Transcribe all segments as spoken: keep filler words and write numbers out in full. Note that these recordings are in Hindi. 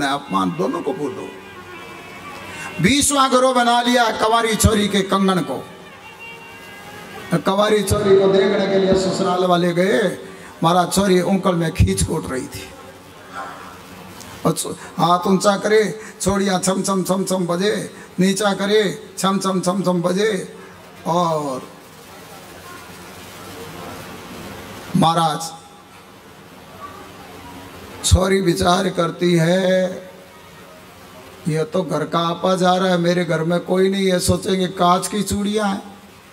है अपमान दोनों को बोलो। बीसवां गुरु बना लिया कंवारी छोरी के कंगन को। कंवारी छोरी को देखने के लिए ससुराल वाले गए, महाराज छोरी उंकल में खींच कूट रही थी। हाथ ऊंचा करे, छोड़िया छम छम छम छम बजे, नीचा करे छम छम छम छम बजे। और महाराज छोरी विचार करती है ये तो घर का आपा जा रहा है, मेरे घर में कोई नहीं है, सोचेंगे कांच की चूड़ियां हैं।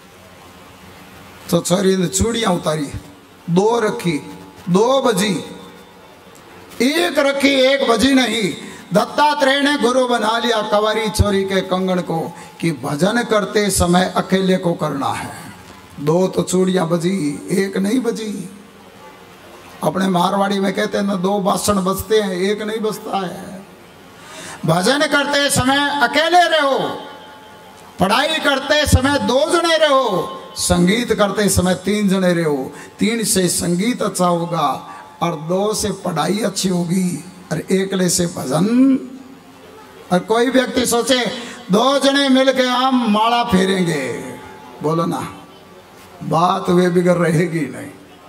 तो छोरी ने चूड़ियां उतारी, दो रखी, दो बजी, एक रखी एक बजी नहीं। दत्तात्रेय ने गुरु बना लिया कंवारी छोरी के कंगन को कि भजन करते समय अकेले को करना है। दो तो चूड़ियां बजी, एक नहीं बजी। अपने मारवाड़ी में कहते हैं ना, दो बासण बजते हैं, एक नहीं बजता है। भजन करते समय अकेले रहो, पढ़ाई करते समय दो जने रहो, संगीत करते समय तीन जने रहो। तीन से संगीत अच्छा होगा और दो से पढ़ाई अच्छी होगी और एकले से भजन। और कोई व्यक्ति सोचे दो जने मिलके हम माला फेरेंगे, बोलो ना, बात वे बिगड़ रहेगी नहीं।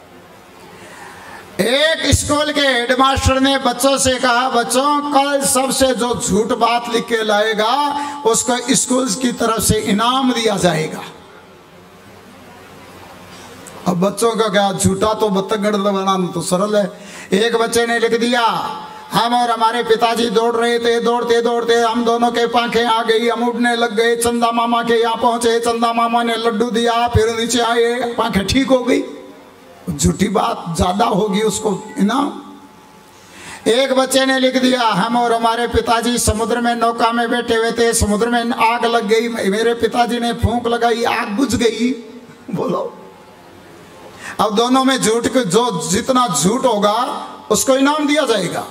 एक स्कूल के हेडमास्टर ने बच्चों से कहा, बच्चों कल सबसे जो झूठ बात लिख के लाएगा उसको स्कूल की तरफ से इनाम दिया जाएगा। अब बच्चों का क्या, झूठा तो बत्तगढ़ बनाना तो सरल है। एक बच्चे ने लिख दिया, हम और हमारे पिताजी दौड़ रहे थे, दौड़ते दौड़ते हम दोनों के पांखें आ गई, हम उड़ने लग गए, चंदा मामा के यहाँ पहुंचे, चंदा मामा ने लड्डू दिया, फिर नीचे आए, पांखें ठीक हो गई। झूठी बात ज्यादा होगी उसको इनाम। एक बच्चे ने लिख दिया, हम और हमारे पिताजी समुद्र में नौका में बैठे हुए थे, समुद्र में आग लग गई, मेरे पिताजी ने फूंक लगाई, आग बुझ गई। बोलो, अब दोनों में झूठ, जो जितना झूठ होगा उसको इनाम दिया जाएगा।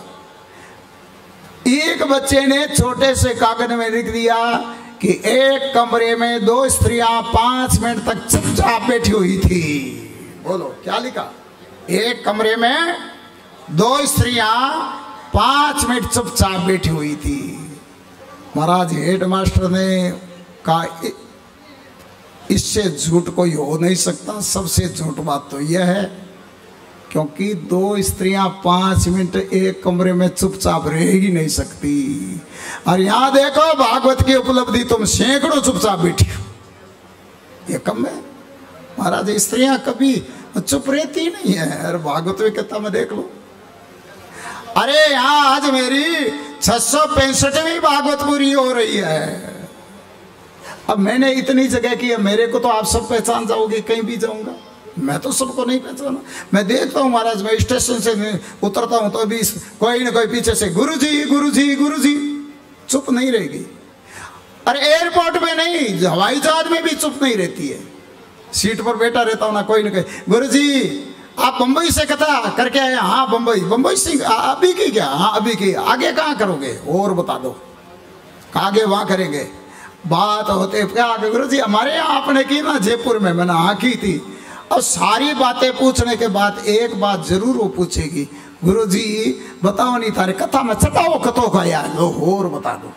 एक बच्चे ने छोटे से कागज में लिख दिया कि एक कमरे में दो स्त्रियां पांच मिनट तक चुपचाप बैठी हुई थी। बोलो क्या लिखा, एक कमरे में दो स्त्रियां पांच मिनट चुपचाप बैठी हुई थी। महाराज हेडमास्टर ने कहा इससे झूठ कोई हो नहीं सकता, सबसे झूठ बात तो यह है क्योंकि दो स्त्रियां पांच मिनट एक कमरे में चुपचाप रह ही नहीं सकती। और यहां देखो भागवत की उपलब्धि, तुम सैकड़ों चुपचाप बैठी हो, ये कम है। महाराज स्त्रियां कभी चुप रहती नहीं है। अरे भागवत में कहता मैं देख लो, अरे यहाँ आज मेरी छह सौ पैंसठवीं भागवत पूरी हो रही है। अब मैंने इतनी जगह की है, मेरे को तो आप सब पहचान जाओगे, कहीं भी जाऊंगा मैं तो सबको नहीं पहचाना। मैं देखता हूँ महाराज, मैं स्टेशन से उतरता हूँ तो अभी कोई ना कोई पीछे से गुरुजी गुरुजी गुरुजी, चुप नहीं रहेगी। अरे एयरपोर्ट में नहीं, हवाई जहाज में भी चुप नहीं रहती है। सीट पर बैठा रहता हूँ ना, कोई ना कोई, गुरुजी आप बंबई से कथा करके आए? हाँ बंबई। बंबई से अभी की क्या? हाँ अभी की। आगे कहाँ करोगे और बता दो, आगे वहाँ करेंगे। बात होते क्या गुरुजी हमारे यहाँ आपने की ना जयपुर में, मैंने हाँ की थी। और सारी बातें पूछने के बाद एक बात जरूर वो पूछेगी, गुरुजी बताओ नहीं तारे कथा में चटाओ कथो का यार, लो और बता दो।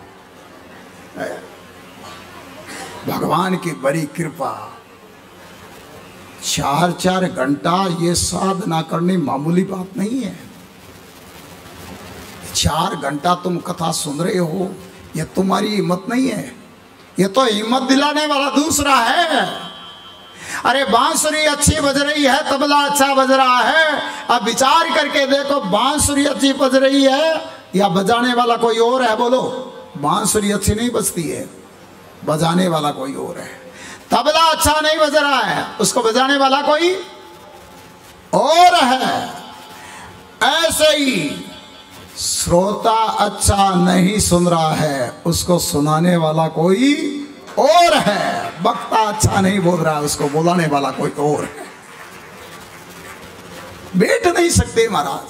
भगवान की बड़ी कृपा, चार चार घंटा ये साधना करनी मामूली बात नहीं है। चार घंटा तुम कथा सुन रहे हो, ये तुम्हारी हिम्मत नहीं है, ये तो हिम्मत दिलाने वाला दूसरा है। अरे बांसुरी अच्छी बज रही है, तबला अच्छा बज रहा है, अब विचार करके देखो बांसुरी अच्छी बज रही है या बजाने वाला कोई और है? बोलो, बांसुरी अच्छी नहीं बजती है, बजाने वाला कोई और है। तबला अच्छा नहीं बज रहा है, उसको बजाने वाला कोई और है। ऐसे ही श्रोता अच्छा नहीं सुन रहा है, उसको सुनाने वाला कोई और है। वक्ता अच्छा नहीं बोल रहा है, उसको बोलाने वाला कोई और है। बैठ नहीं सकते महाराज।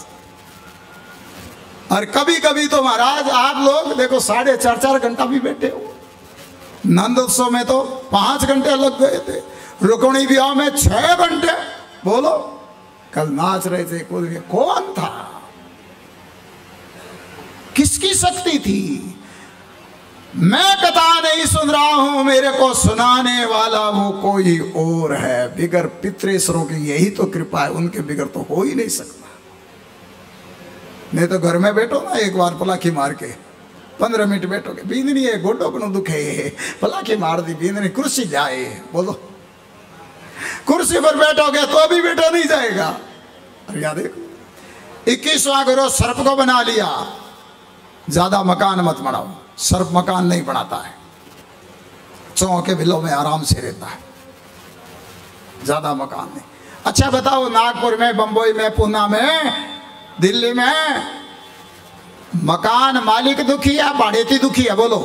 और कभी कभी तो महाराज आप लोग देखो साढ़े चार चार घंटा भी बैठे हो। नंदोत्सव में तो पांच घंटे लग गए थे, रुक्मिणी विवाह में छह घंटे। बोलो, कल नाच रहे थे, कौन था? किसकी शक्ति थी? मैं कथा नहीं सुन रहा हूं, मेरे को सुनाने वाला वो कोई और है। बिगर पितरेश्वरों की यही तो कृपा है, उनके बिगर तो हो ही नहीं सकता। नहीं तो घर में बैठो ना, एक बार पलाखी मार के पंद्रह मिनट बैठोगे, बींदनी है गोडो को दुखे, पलाखी मार दी बींदनी, कुर्सी जाए, बोलो कुर्सी पर बैठोगे तो भी बैठा नहीं जाएगा। अरे याद देखो इक्कीसवां गुरु सर्प को बना लिया। ज्यादा मकान मत बनाओ, सर्प मकान नहीं बनाता है, चौ के बिलों में आराम से रहता है, ज्यादा मकान नहीं। अच्छा बताओ, नागपुर में, बंबई में, पूना में, दिल्ली में मकान मालिक दुखी है, भाड़ेती दुखी है? बोलो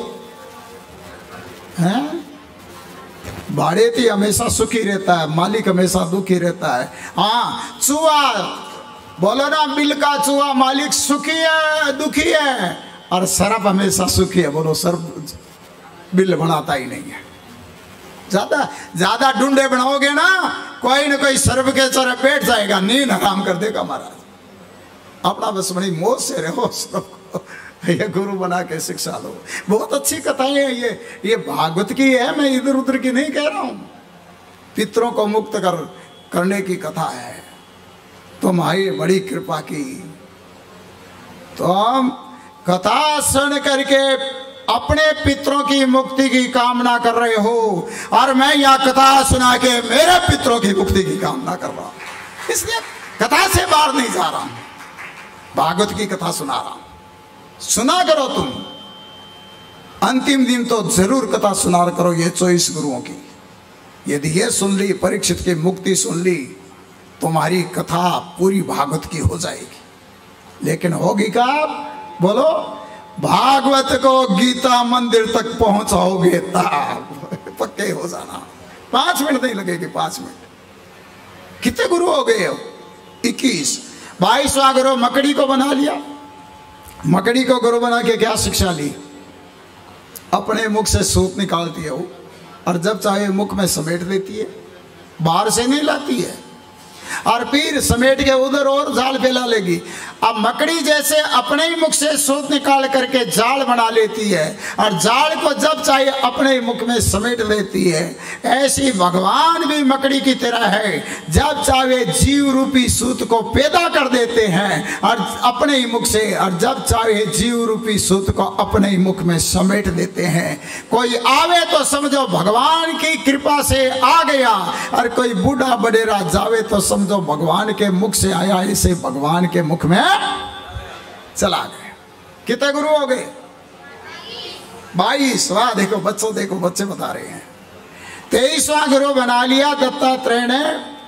हैं? भाड़ेती हमेशा सुखी रहता है, मालिक हमेशा दुखी रहता है। हाँ चूहा, बोलो ना, बिल का चूहा मालिक सुखी है दुखी है, और सर्प हमेशा सुखी है। बोलो सर्प बिल बनाता ही नहीं है। ज्यादा ज्यादा डूंडे बनाओगे ना, कोई ना कोई सर्प के तरफ बैठ जाएगा, नींद हराम कर देगा महाराज। अपना बस बड़ी मौज से रहो, सबको ये गुरु बना के शिक्षा लो। बहुत अच्छी कथाएं हैं ये ये भागवत की है, मैं इधर उधर की नहीं कह रहा हूं। पितरों को मुक्त कर करने की कथा है। तुम्हारी बड़ी कृपा की, तो हम कथा सुन करके अपने पितरों की मुक्ति की कामना कर रहे हो, और मैं यह कथा सुना के मेरे पितरों की मुक्ति की कामना कर रहा हूं। इसलिए कथा से बाहर नहीं जा रहा हूं, भागवत की कथा सुना रहा हूं। सुना करो तुम, अंतिम दिन तो जरूर कथा सुना करो ये चौबीस गुरुओं की। यदि ये सुन ली, परीक्षित की मुक्ति सुन ली, तुम्हारी कथा पूरी भागवत की हो जाएगी। लेकिन होगी क्या? बोलो, भागवत को गीता मंदिर तक पहुंचाओगे तब पक्के हो जाना। पांच मिनट नहीं लगेगी, पांच मिनट। कितने गुरु हो गए हो? इक्कीस। बाईसवां गुरु मकड़ी को बना लिया। मकड़ी को गुरु बना के क्या शिक्षा ली? अपने मुख से सूत निकालती है वो, और जब चाहे मुख में समेट देती है, बाहर से नहीं लाती है, और फिर समेट के उधर और जाल फैला लेगी। अब मकड़ी जैसे अपने ही मुख से सूत निकाल करके जाल बना लेती है, और जाल को जब चाहे अपने मुख में समेट लेती है, ऐसी भगवान भी मकड़ी की तरह है। जब चाहे जीव रूपी सूत को पैदा कर देते हैं और अपने ही मुख से, और जब चाहे जीव रूपी सूत को अपने ही मुख में समेट देते हैं। कोई आवे तो समझो भगवान की कृपा से आ गया, और कोई बूढ़ा बडेरा जावे तो समझो भगवान के मुख से आया, इसे भगवान के मुख में चला गए। कितने गुरु हो गए? बाईस। वाह, देखो बच्चों, देखो बच्चे बता रहे हैं। तेईसवां गुरु बना लिया दत्तात्रेय ने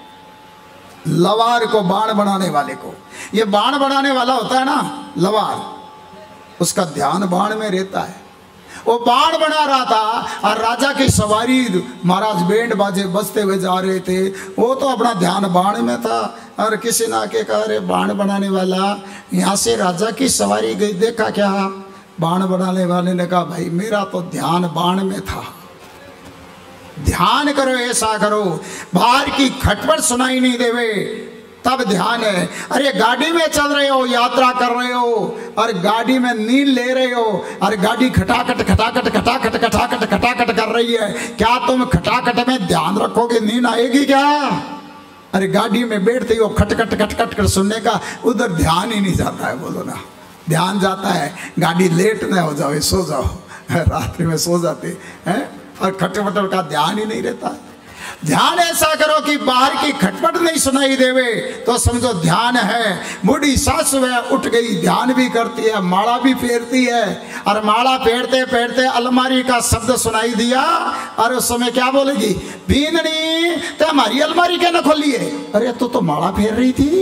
लवार को, बाण बनाने वाले को। ये बाण बनाने वाला होता है ना लवार, उसका ध्यान बाण में रहता है। वो बाण बना रहा था, और राजा की सवारी, महाराज बैंड बाजे बजते हुए जा रहे थे, वो तो अपना ध्यान बाण में था। और किसी ने आके कहा, अरे बाण बनाने वाला, यहाँ से राजा की सवारी गई, देखा क्या? बाण बनाने वाले ने कहा, भाई मेरा तो ध्यान बाण में था। ध्यान करो, ऐसा करो, बाहर की खटपट सुनाई नहीं देवे, तब ध्यान है। अरे गाड़ी में चल रहे हो, यात्रा कर रहे हो, और गाड़ी में नींद ले रहे हो, और गाड़ी खटाखट खटाखट खटाखट खटाखट खटाखट कर रही है, क्या तुम खटाखट में ध्यान रखोगे? नींद आएगी क्या? अरे गाड़ी में बैठते हो खटखट खटखट कर सुनने का, उधर ध्यान ही नहीं जाता है। बोलो ना, ध्यान जाता है गाड़ी लेट न हो जाओ, सो जाओ, रात्रि में सो जाते हैं, और खटपट का ध्यान ही नहीं रहता। ध्यान ऐसा करो कि बाहर की खटपट नहीं सुनाई देवे, तो समझो ध्यान है। बूढ़ी सास वह उठ गई, ध्यान भी करती है, माला भी फेरती है, और माला फेरते फेरते अलमारी का शब्द सुनाई दिया, और उस समय क्या बोलेगी? बींदनी, तो हमारी अलमारी क्या न खोली है? अरे तू तो, तो माला फेर रही थी।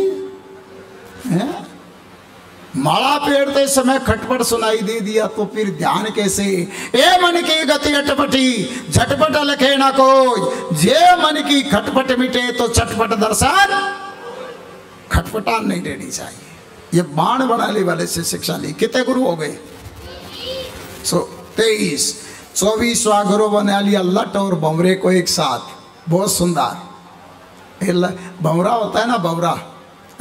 है? माला फेरते समय खटपट सुनाई दे दिया, तो फिर ध्यान कैसे? ए मन की गति अटपटी, झटपट लखे ना कोई, जे मन की खटपट मिटे तो चटपट दर्शन। खटपटान नहीं देनी चाहिए। ये बाण बनाने वाले से शिक्षा ली। कितने गुरु हो गए? सो तेईस। चौबीसवां गुरु बना लिया लट और भंवरे को एक साथ। बहुत सुंदर। भंवरा होता है ना, भंवरा,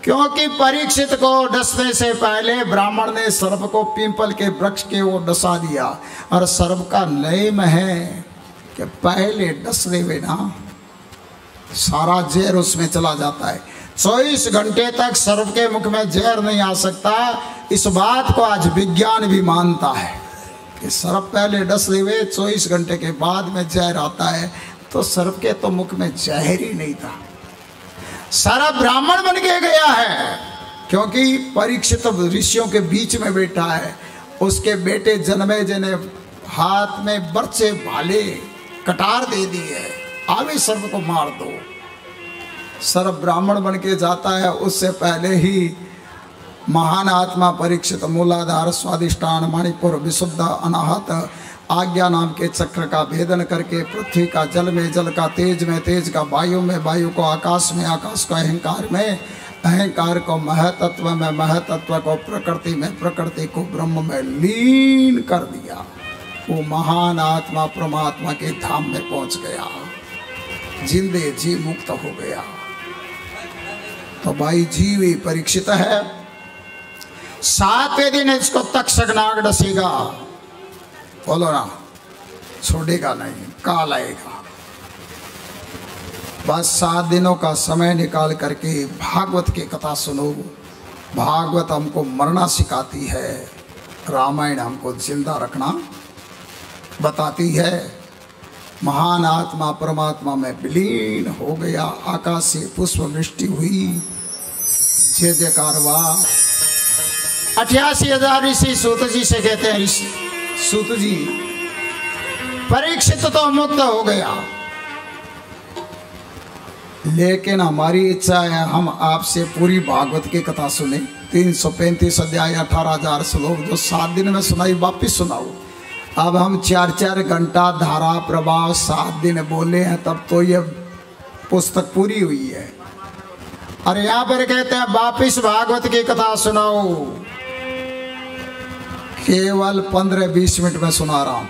क्योंकि परीक्षित को डसने से पहले ब्राह्मण ने सर्प को पीपल के वृक्ष के ओर डसा दिया। और सर्प का नियम है कि पहले डस देवे ना, सारा जहर उसमें चला जाता है। चौबीस घंटे तक सर्प के मुख में जहर नहीं आ सकता। इस बात को आज विज्ञान भी मानता है कि सर्प पहले डस देवे, चौबीस घंटे के बाद में जहर आता है। तो सर्प के तो मुख में जहर ही नहीं था। सर्प ब्राह्मण बन के गया है क्योंकि परीक्षित ऋषियों के बीच में बैठा है। उसके बेटे जन्मे जिन्हें हाथ में बर्छे भाले कटार दे दी है, आवे सर्प को मार दो। सर्प ब्राह्मण बन के जाता है। उससे पहले ही महान आत्मा परीक्षित मूलाधार स्वादिष्टान मणिपुर विशुद्ध अनाहत आज्ञा नाम के चक्र का भेदन करके पृथ्वी का जल में, जल का तेज में, तेज का वायु में, वायु को आकाश में, आकाश को अहंकार में, अहंकार को महतत्व में, महतत्व को प्रकृति में, प्रकृति को ब्रह्म में लीन कर दिया। वो महान आत्मा परमात्मा के धाम में पहुंच गया, जिंदे जी मुक्त हो गया। तो भाई जीव ही परीक्षित है। सातवें दिन इसको तक्षक नाग डसेगा, बोलो ना, छोड़ेगा नहीं, काल आएगा। बस सात दिनों का समय निकाल करके भागवत की कथा सुनो। भागवत हमको मरना सिखाती है, रामायण हमको जिंदा रखना बताती है। महान आत्मा परमात्मा में विलीन हो गया। आकाश से पुष्प वृष्टि हुई, जय जयकार वाह। अठासी हजार ऋषि सूत जी से कहते हैं, सूत जी परीक्षित तो मुक्त हो गया, लेकिन हमारी इच्छा है हम आपसे पूरी भागवत की कथा सुने। तीन सौ पैंतीस अध्याय अठारह हजार श्लोक जो सात दिन में सुनाई वापिस सुनाओ। अब हम चार चार घंटा धारा प्रभाव सात दिन बोले हैं, तब तो ये पुस्तक पूरी हुई है। और यहाँ पर कहते हैं वापिस भागवत की कथा सुनाओ। केवल पंद्रह बीस मिनट में सुना रहा हूं।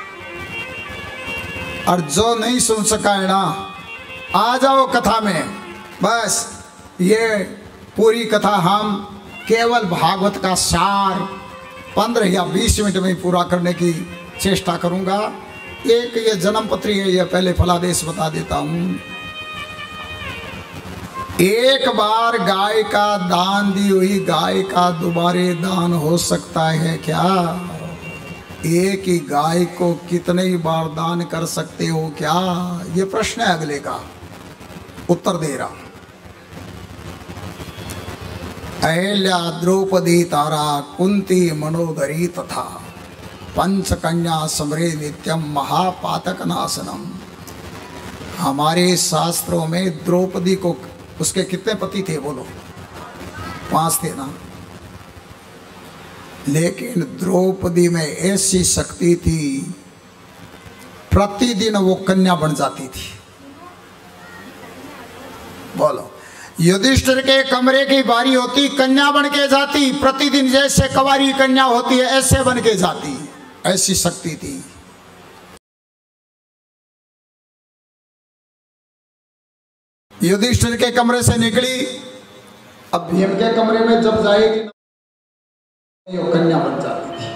और जो नहीं सुन सका है ना, आ जाओ कथा में। बस ये पूरी कथा हम केवल भागवत का सार पंद्रह या बीस मिनट में पूरा करने की चेष्टा करूंगा। एक ये जन्म पत्री है, ये पहले फलादेश बता देता हूं। एक बार गाय का दान दी हुई गाय का दोबारे दान हो सकता है क्या? एक ही गाय को कितने बार दान कर सकते हो क्या? ये प्रश्न है अगले का, उत्तर दे रहा। अहल्या द्रौपदी तारा कुंती मनोदरी तथा पंचकन्या समरे नित्यम महापातक नाशनम। हमारे शास्त्रों में द्रौपदी को, उसके कितने पति थे बोलो? पांच थे ना। लेकिन द्रौपदी में ऐसी शक्ति थी, प्रतिदिन वो कन्या बन जाती थी। बोलो, युधिष्ठिर के कमरे की बारी होती, कन्या बन के जाती। प्रतिदिन जैसे कुंवारी कन्या होती है ऐसे बन के जाती, ऐसी शक्ति थी। युधिष्ठिर के कमरे से निकली, अब भीम के कमरे में जब जाएगी वो कन्या बन जाती थी।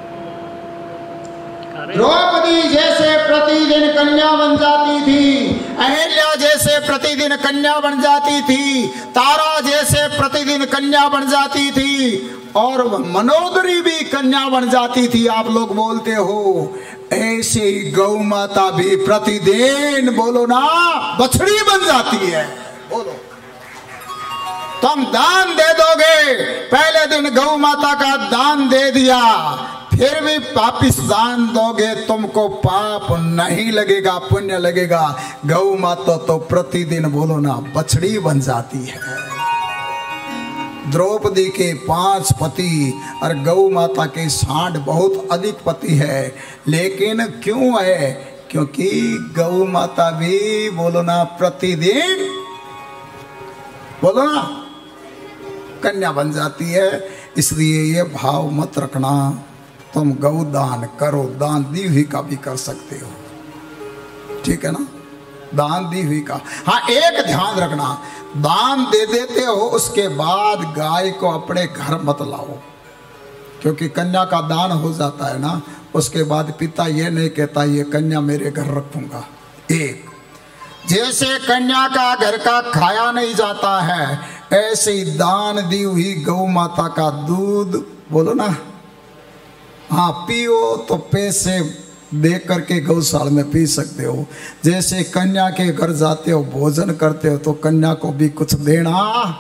द्रौपदी जैसे प्रतिदिन कन्या बन जाती थी, अहल्या जैसे प्रतिदिन कन्या बन जाती थी, तारा जैसे प्रतिदिन कन्या बन जाती थी, और मनोदरी भी कन्या बन जाती थी। आप लोग बोलते हो ऐसे ही गौ माता भी प्रतिदिन, बोलो ना, बछड़ी बन जाती है। बोलो, तुम दान दे दोगे, पहले दिन गौ माता का दान दे दिया, फिर भी वापिस दान दोगे, तुमको पाप नहीं लगेगा, पुण्य लगेगा। गौ माता तो प्रतिदिन, बोलो ना, बछड़ी बन जाती है। द्रौपदी के पांच पति और गौ माता के साठ बहुत अधिक पति है। लेकिन क्यों है? क्योंकि गौ माता भी, बोलो ना, प्रतिदिन, बोलो ना, कन्या बन जाती है। इसलिए ये भाव मत रखना तुम गौ दान करो, दान दी हुई का भी कर सकते हो, ठीक है ना, दान दी हुई का। हाँ, एक ध्यान रखना, दान दे देते हो, उसके बाद गाय को अपने घर मत लाओ, क्योंकि कन्या का दान हो जाता है ना, उसके बाद पिता ये नहीं कहता ये कन्या मेरे घर रखूंगा। एक, जैसे कन्या का घर का खाया नहीं जाता है, ऐसे ही दान दी हुई गौ माता का दूध, बोलो ना, हाँ पियो तो पैसे दे करके गौशाला में पी सकते हो। जैसे कन्या के घर जाते हो, भोजन करते हो, तो कन्या को भी कुछ देना,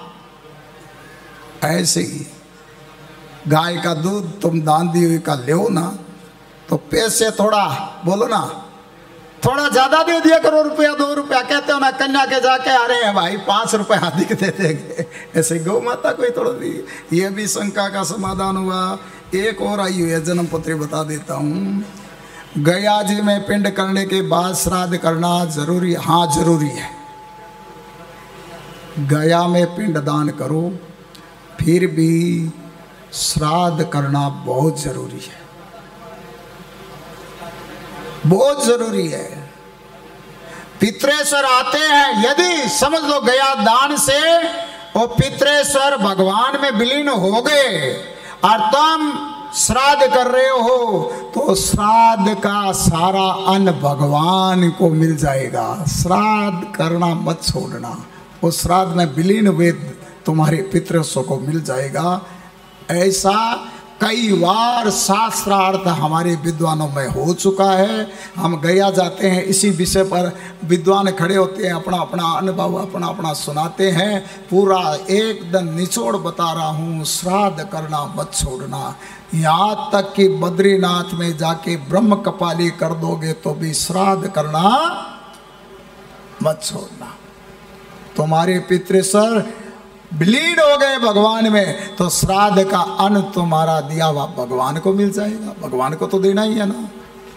ऐसे ही गाय का दूध तुम दान दी हुई का लो ना, तो पैसे थोड़ा, बोलो ना, थोड़ा ज्यादा दे दिया करो, रुपया दो रुपया कहते हो ना, कन्या के जाके आ रहे हैं भाई पांच रुपए अधिक दे देंगे, ऐसे गौ माता को ही थोड़ा दी। ये भी शंका का समाधान हुआ। एक और आई हुई है, जन्म पत्री बता देता हूँ। गया जी में पिंड करने के बाद श्राद्ध करना जरूरी? हाँ जरूरी है। गया में पिंड दान करो, फिर भी श्राद्ध करना बहुत जरूरी है, बहुत जरूरी है। पितरेश्वर आते हैं, यदि समझ लो गया दान से वो पितरेश्वर भगवान में विलीन हो गए और तुम श्राद्ध कर रहे हो, तो श्राद्ध का सारा अन्न भगवान को मिल जाएगा। श्राद्ध करना मत छोड़ना, वो श्राद्ध में विलीन हुए तुम्हारे पितृस्व को मिल जाएगा। ऐसा कई बार शास्त्रार्थ हमारे विद्वानों में हो चुका है। हम गया जाते हैं, इसी विषय पर विद्वान खड़े होते हैं, अपना अपना अनुभव अपना अपना सुनाते हैं। पूरा एकदम निचोड़ बता रहा हूँ, श्राद्ध करना मत छोड़ना। यहाँ तक कि बद्रीनाथ में जाके ब्रह्म कपाली कर दोगे तो भी श्राद्ध करना मत छोड़ना। तुम्हारे पितृस्वर विलीन हो गए भगवान में, तो श्राद्ध का अन्न तुम्हारा दिया हुआ भगवान को मिल जाएगा। भगवान को तो देना ही है ना।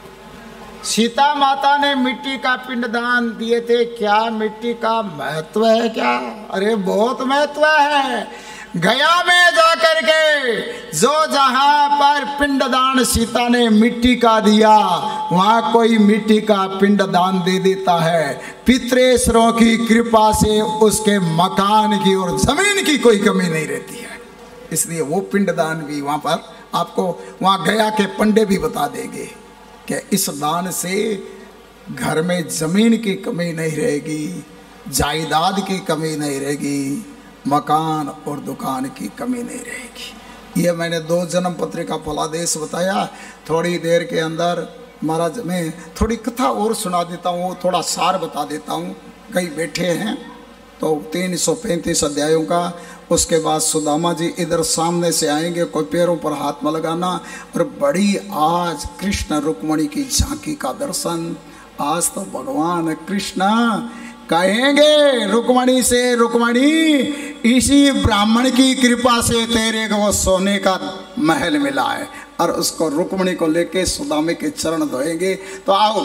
सीता माता ने मिट्टी का पिंडदान दिए थे, क्या मिट्टी का महत्व है क्या? अरे बहुत महत्व है। गया में जाकर के जो जहां पर पिंडदान सीता ने मिट्टी का दिया, वहां कोई मिट्टी का पिंडदान दे देता है। पितरेश्वरों की कृपा से उसके मकान की और जमीन की कोई कमी नहीं रहती है। इसलिए वो पिंडदान भी वहां पर आपको, वहां गया के पंडे भी बता देंगे कि इस दान से घर में जमीन की कमी नहीं रहेगी, जायदाद की कमी नहीं रहेगी, मकान और दुकान की कमी नहीं रहेगी। ये मैंने दो जन्म पत्री का फलादेश बताया। थोड़ी देर के अंदर महाराज मैं थोड़ी कथा और सुना देता हूँ, थोड़ा सार बता देता हूँ। कई बैठे हैं तो तीन सौ पैंतीस अध्यायों का। उसके बाद सुदामा जी इधर सामने से आएंगे, कोई पैरों पर हाथ में लगाना। और बड़ी आज कृष्ण रुक्मणी की झांकी का दर्शन। आज तो भगवान कृष्ण कहेंगे रुक्मणी से, रुक्मणी इसी ब्राह्मण की कृपा से तेरे को वो सोने का महल मिला है। और उसको रुक्मणी को लेके सुदामे के चरण धोएंगे। तो आओ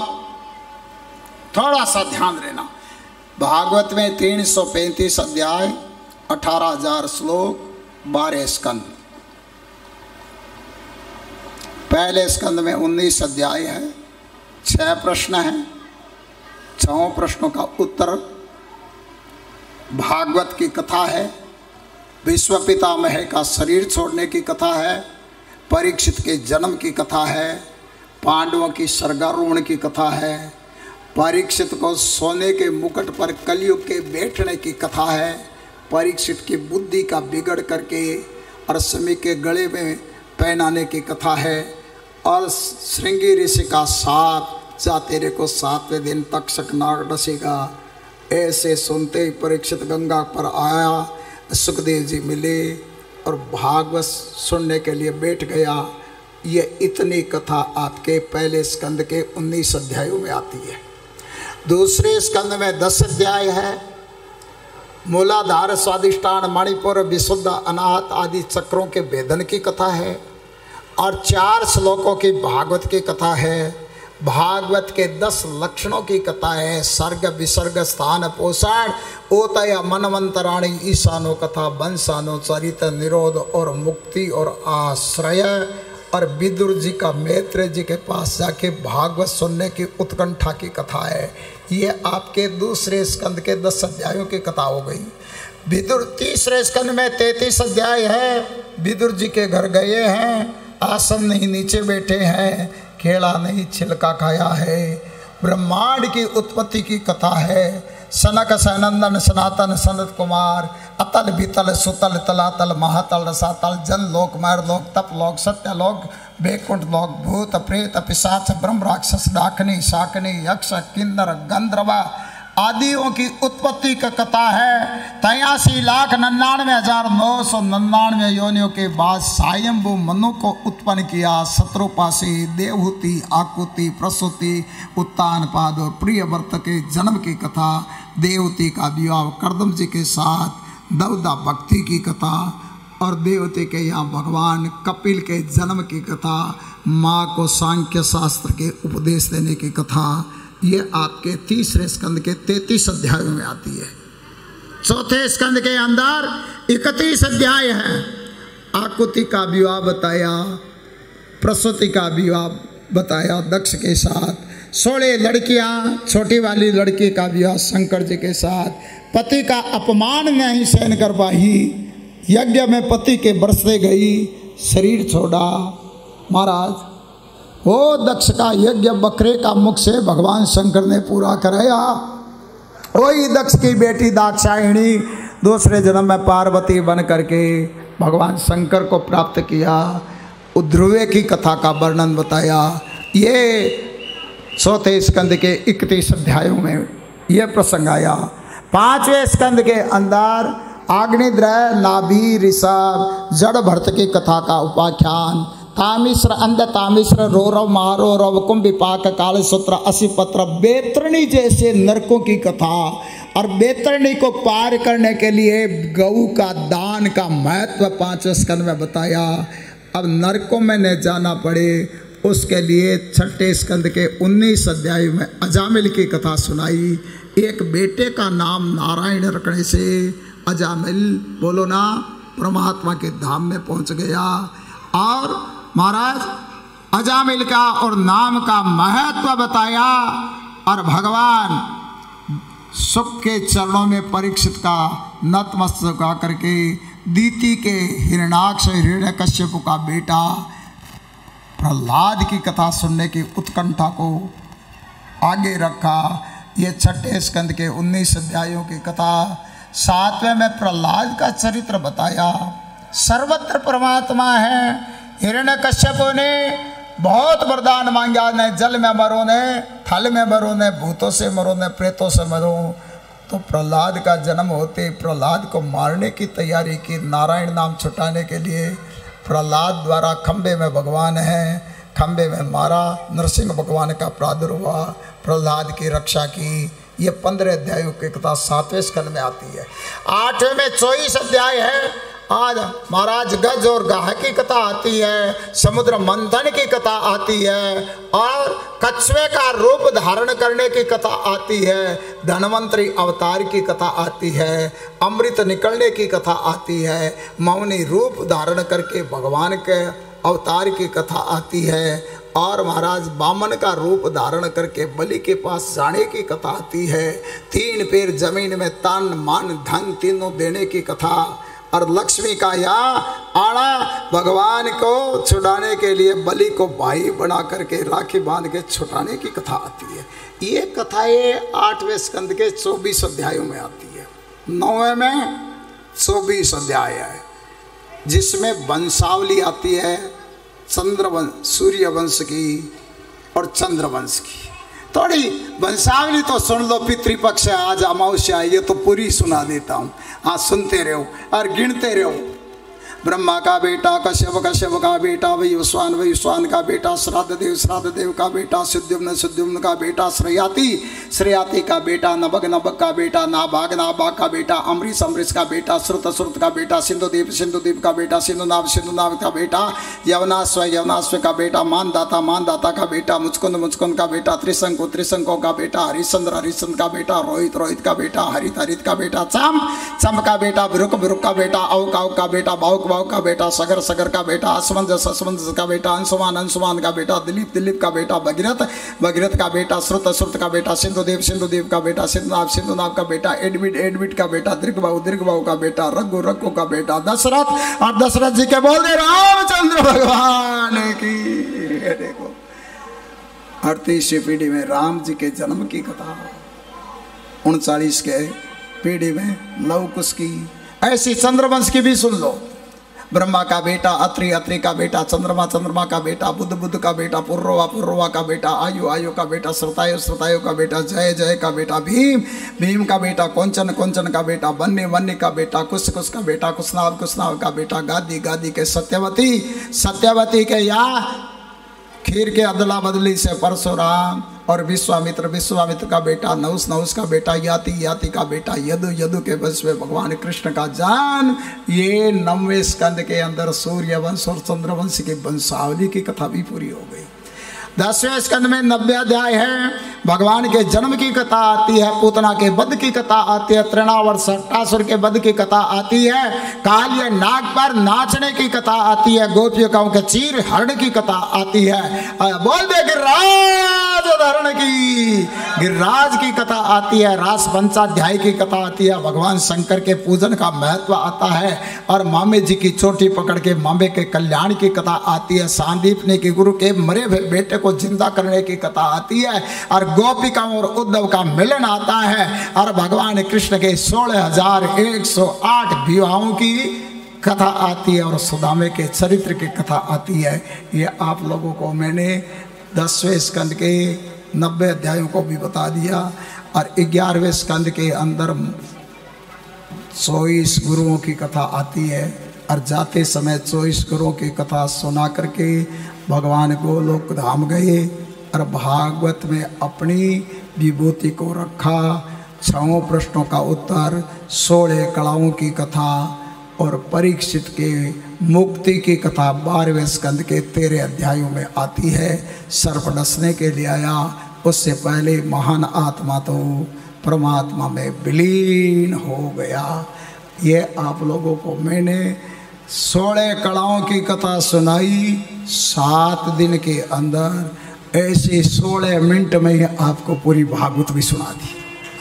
थोड़ा सा ध्यान देना। भागवत में तीन सौ पैंतीस अध्याय, अठारह हजार श्लोक, बारह स्कंद। पहले स्कंद में उन्नीस अध्याय है, छह प्रश्न हैं, छह प्रश्नों का उत्तर। भागवत की कथा है, विश्व पितामह का शरीर छोड़ने की कथा है, परीक्षित के जन्म की कथा है, पांडवों की स्वर्गारोहण की कथा है, परीक्षित को सोने के मुकुट पर कलयुग के बैठने की कथा है, परीक्षित की बुद्धि का बिगड़ करके अरसमी के गले में पहनाने की कथा है, और श्रृंगी ऋषि का साप जा तेरे को सातवें दिन तक्षक नाग डसेगा। ऐसे सुनते ही परीक्षित गंगा पर आया, सुखदेव जी मिले और भागवत सुनने के लिए बैठ गया। ये इतनी कथा आपके पहले स्कंद के उन्नीस अध्यायों में आती है। दूसरे स्कंद में दस अध्याय है। मूलाधार, स्वादिष्ठान, मणिपुर, विशुद्ध, अनाहत आदि चक्रों के भेदन की कथा है, और चार श्लोकों की भागवत की कथा है। भागवत के दस लक्षणों की कथा है। सर्ग, विसर्ग, स्थान, पोषण, ओतय, मनवंतराणी, ईशानो कथा, वंशानो, चरित, निरोध और मुक्ति और आश्रय। और विदुर जी का मैत्रेय जी के पास जाके भागवत सुनने की उत्कंठा की कथा है। ये आपके दूसरे स्कंद के दस अध्यायों की कथा हो गई। विदुर तीसरे स्कंद में तैतीस अध्याय है। विदुर जी के घर गए हैं, आसन नहीं नीचे बैठे हैं, केला नहीं छिलका खाया है। ब्रह्मांड की उत्पत्ति की कथा है। सनक सनंदन सनातन सनत कुमार, अतल वितल सुतल तलातल महातल रसातल, जन लोक मर लोक तप लोक सत्य लोक बैकुंठ लोक, भूत प्रेत पिशाच ब्रह्म राक्षस डाकनी शाकनी यक्ष किन्नर गंधर्व आदियों की उत्पत्ति का कथा है। तिरासी लाख निन्यानवे हजार नौ सौ निन्यानवे योनियों के बाद स्वयंभू मनु को उत्पन्न किया। शत्रुपाशी, देवहूति, आकुति, प्रसूति, उत्तानपाद और प्रियव्रत के जन्म की कथा। देवहूति का विवाह कर्दम जी के साथ, दौदा भक्ति की कथा, और देवते के यहाँ भगवान कपिल के जन्म की कथा, माँ को सांख्य शास्त्र के उपदेश देने की कथा। ये आपके तीसरे स्कंद के तैतीस अध्यायों में आती है। चौथे स्कंद के अंदर इकतीस अध्याय है। आकुति का विवाह बताया, प्रसूति का विवाह बताया दक्ष के साथ। सोलह लड़कियां, छोटी वाली लड़की का विवाह शंकर जी के साथ। पति का अपमान नहीं सहन कर पाई, यज्ञ में पति के बरसते गई, शरीर छोड़ा। महाराज वो दक्ष का यज्ञ बकरे का मुख से भगवान शंकर ने पूरा कराया। वही दक्ष की बेटी दाक्षायणी दूसरे जन्म में पार्वती बन करके भगवान शंकर को प्राप्त किया। ध्रुवे की कथा का वर्णन बताया। ये चौथे स्कंद के इकतीस अध्यायों में यह प्रसंग आया। पांचवें स्कंद के अंदर अग्निद्रय, नाभि, ऋषभ, जड़ भरत की कथा का उपाख्यान। तामिश्र, अंध तामिश्र, रोरव, महारोरव, कुंभ, विपाक, कालसूत्र, असिपत्र, बेतरणी जैसे नरकों की कथा। और बेतरणी को पार करने के लिए गऊ का दान का महत्व पांचवें स्कंद में बताया। अब नरकों में न जाना पड़े उसके लिए छठे स्कंद के उन्नीस अध्याय में अजामिल की कथा सुनाई। एक बेटे का नाम नारायण रखने से अजामिल, बोलो ना, परमात्मा के धाम में पहुंच गया। और महाराज अजामिल का और नाम का महत्व बताया। और भगवान सुख के चरणों में परीक्षित का नतमस्तक आकर के दीति के हिरण्याक्ष हिरण्यकश्यप का बेटा प्रहलाद की कथा सुनने की उत्कंठा को आगे रखा। ये छठे स्कंद के उन्नीस अध्यायों की कथा। सातवें में प्रहलाद का चरित्र बताया। सर्वत्र परमात्मा है। हिरण्यकश्यप ने बहुत वरदान मांगा, ने जल में मरो, ने थल में मरो, ने भूतों से मरो, ने प्रेतों से मरो। तो प्रहलाद का जन्म होते प्रहलाद को मारने की तैयारी की, नारायण नाम छुटाने के लिए। प्रहलाद द्वारा खंबे में भगवान है, खंबे में मारा, नरसिंह भगवान का प्रादुर्भाव, प्रहलाद की रक्षा की। ये पंद्रह अध्यायों की कथा सातवें स्कंद में आती है। आठवें में चौबीस अध्याय है। आज महाराज गज और गाह की कथा आती है, समुद्र मंथन की कथा आती है, और कछुए का रूप धारण करने की कथा आती है, धनवंतरी अवतार की कथा आती है, अमृत निकलने की कथा आती है, मौनी रूप धारण करके भगवान के अवतार की कथा आती है, और महाराज बामन का रूप धारण करके बलि के पास जाने की कथा आती है। तीन पैर जमीन में तन मन धन तीनों देने की कथा। और लक्ष्मी का यहाँ आना, भगवान को छुड़ाने के लिए बलि को भाई बना करके राखी बांध के छुड़ाने की कथा आती है। ये कथाएं आठवें स्कंद के चौबीस अध्यायों में आती है। नौवें में चौबीस अध्याय है जिसमें वंशावली आती है, चंद्रवंश, सूर्य वंश की और चंद्रवंश की। थोड़ी वंशावली तो सुन लो, पितृपक्ष है, आज अमावस्या है, ये तो पूरी सुना देता हूँ। हाँ, सुनते रहो और गिनते रहो। ब्रह्मा का बेटा कश्यप, कश्यप का बेटा वयुस्वान, वयुस्वान का बेटा श्राद्ध देव, श्राद्ध देव का बेटा सुद्युम्न, सुद्युम्न का बेटा श्रेयाति, श्रेयाति का बेटा नभग, नभग का बेटा नाभाग, नाभाग का बेटा अमरीश, अमरीश का बेटा श्रुत, श्रुत का बेटा सिंधुदेव, सिंधुदेव का बेटा सिंधुनाभ, सिंधुनाभ का बेटा यवनाश्व, यवनाश्व का बेटा मानदाता, मानदाता का बेटा मुचकुंद, मुचकुंद का बेटा त्रिशंकु, त्रिशंको का बेटा हरिश्चंद्र, हरिश्चंद्र का बेटा रोहित, रोहित का बेटा हरित, हरित का बेटा चम, चम का बेटा बिरुक, बिरुक का बेटा औक, औक का बेटा बाहुक, बाहु का बेटा, सगर सगर का बेटा, असमंजस असमंजस का बेटा, अंशुमान अंशुमान का बेटा, दिलीप दिलीप का बेटा, भगीरथ भगीरथ का बेटा, श्रुत श्रुत का बेटा, सिंधुदेव सिंधुदेव का बेटा, सिंधुनाभ सिंधुनाभ का बेटा, एडविड एडविड का बेटा, दीर्घबाहु दीर्घबाहु का बेटा, रघु रघु का बेटा, दशरथ और दशरथ जी के बोल दे रामचंद्र भगवान की। देखो अड़तीसवीं पीढ़ी में राम जी के जन्म की कथा, उनचालीस के पीढ़ी में लव कुश की, ऐसी चंद्रवंश की भी सुन लो। ब्रह्मा का बेटा, अत्रि अत्रि का बेटा, चंद्रमा चंद्रमा का बेटा, बुद्ध बुद्ध का बेटा, पुर्रवा पुर्रवा का बेटा, आयु आयु का बेटा, श्रुतायु श्रुतायु का बेटा, जय जय का बेटा, भीम भीम का बेटा, कौंचन कौंचन का बेटा, वन्य वन्य का बेटा, कुश कुश का बेटा, कुशनाभ कुशनाभ का बेटा, गादी गादी के सत्यवती सत्यवती के या खीर के अदला बदली से परशुराम, और विश्वामित्र विश्वामित्र का बेटा, नहुस नहुस का बेटा, याति याति का बेटा, यदु यदु के वंश में भगवान कृष्ण का जन्म। ये नौवें स्कंद के अंदर सूर्य वंश और चंद्रवंश की वंशावली की कथा भी पूरी हो गई। दसवें स्कंद में नब्बे अध्याय है, भगवान के जन्म की कथा आती है, पूतना के वध की कथा आती है, तृणावर सट्टासुर के वध की कथा आती है, कालिया नाग पर नाचने की कथा आती है, गोपियों के चीर हरण की कथा आती है, बोल दे गिरिराज धरण की गिरिराज की कथा आती है, रास पंचाध्याय की कथा आती है, भगवान शंकर के पूजन का महत्व आता है, और मामे जी की चोटी पकड़ के मामे के कल्याण की कथा आती है, सांदीप ने के गुरु के मरे हुए बेटे को जिंदा करने की कथा आती है, और गोपिकाओं और उद्धव का मिलन आता है, और भगवान कृष्ण के सोलह हजार एक सौ आठ विवाहों की कथा आती है, और सुदामे के चरित्र की कथा आती है। ये आप लोगों को मैंने दसवें स्कंद के नब्बे अध्यायों को भी बता दिया, और ग्यारहवें स्कंद के अंदर चौबीस गुरुओं की कथा आती है, और जाते समय चौबीस गुरुओं की कथा सुना करके भगवान गोलोक धाम गए, और भागवत में अपनी विभूति को रखा, छहों प्रश्नों का उत्तर, सोलह कलाओं की कथा, और परीक्षित के मुक्ति की कथा बारहवें स्कंद के तेरह अध्यायों में आती है। सर्प डसने के लिए आया, उससे पहले महान आत्मा तो परमात्मा में विलीन हो गया। ये आप लोगों को मैंने सोलह कलाओं की कथा सुनाई सात दिन के अंदर, ऐसे सोलह मिनट में ही आपको पूरी भागवत भी सुना दी।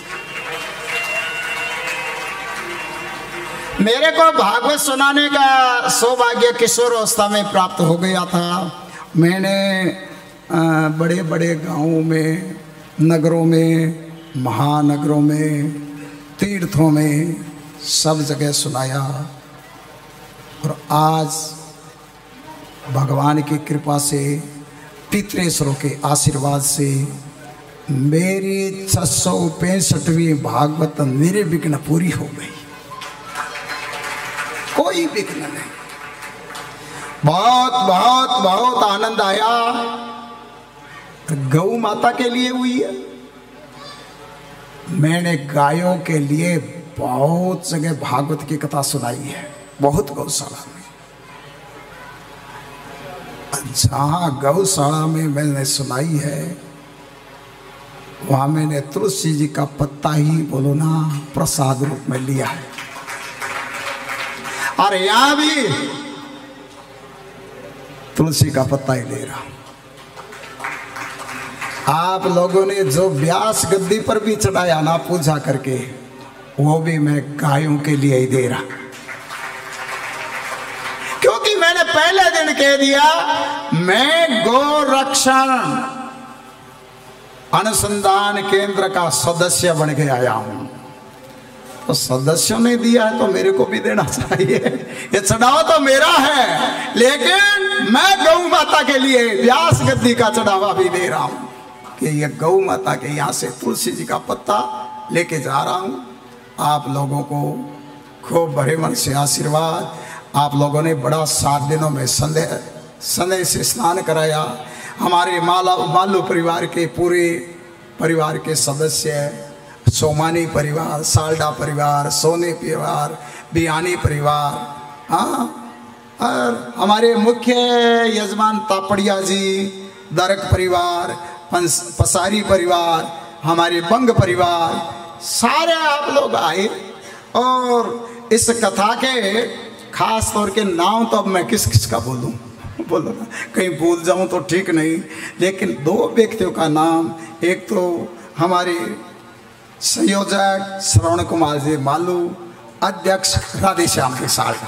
मेरे को भागवत सुनाने का सौभाग्य किशोर अवस्था में प्राप्त हो गया था। मैंने बड़े बड़े गांवों में, नगरों में, महानगरों में, तीर्थों में सब जगह सुनाया, और आज भगवान की कृपा से, पितरेश्वरों के आशीर्वाद से मेरी छह सौ पैंसठवीं भागवत निर्विघ्न पूरी हो गई, कोई विघ्न नहीं। बहुत बहुत बहुत आनंद आया। गौ माता के लिए हुई है, मैंने गायों के लिए बहुत जगह भागवत की कथा सुनाई है, बहुत गौशाला में। जहां गौशाला में मैंने सुनाई है, वहां मैंने तुलसी जी का पत्ता ही बोलो ना प्रसाद रूप में लिया है, और यहां भी तुलसी का पत्ता ही ले रहा हूं। आप लोगों ने जो व्यास गद्दी पर भी चढ़ाया ना पूजा करके, वो भी मैं गायों के लिए ही दे रहा, क्योंकि मैंने पहले दिन कह दिया मैं गोरक्षण अनुसंधान केंद्र का सदस्य बन के आया हूं। तो सदस्यों ने दिया है तो मेरे को भी देना चाहिए। ये चढ़ावा तो मेरा है, लेकिन मैं गौ माता के लिए व्यास गद्दी का चढ़ावा भी दे रहा हूं कि ये गौ माता के यहाँ से तुलसी जी का पत्ता लेके जा रहा हूं। आप लोगों को खूब भरे मन से आशीर्वाद। आप लोगों ने बड़ा सात दिनों में संदेह संदेह से स्नान कराया। हमारे माला मालू परिवार के पूरे परिवार के सदस्य, सोमानी परिवार, साल्डा परिवार, सोने परिवार, बियानी परिवार, हाँ, और हमारे मुख्य यजमान तापड़िया जी, दरक परिवार, पसारी परिवार, हमारे बंग परिवार, सारे आप लोग आए और इस कथा के खास तौर के नाम तो अब मैं किस किस का बोलूं, बोलो ना, कहीं भूल जाऊं तो ठीक नहीं। लेकिन दो व्यक्तियों का नाम, एक तो हमारे संयोजक श्रवण कुमार जी मालू, अध्यक्ष राधे श्याम के साथ,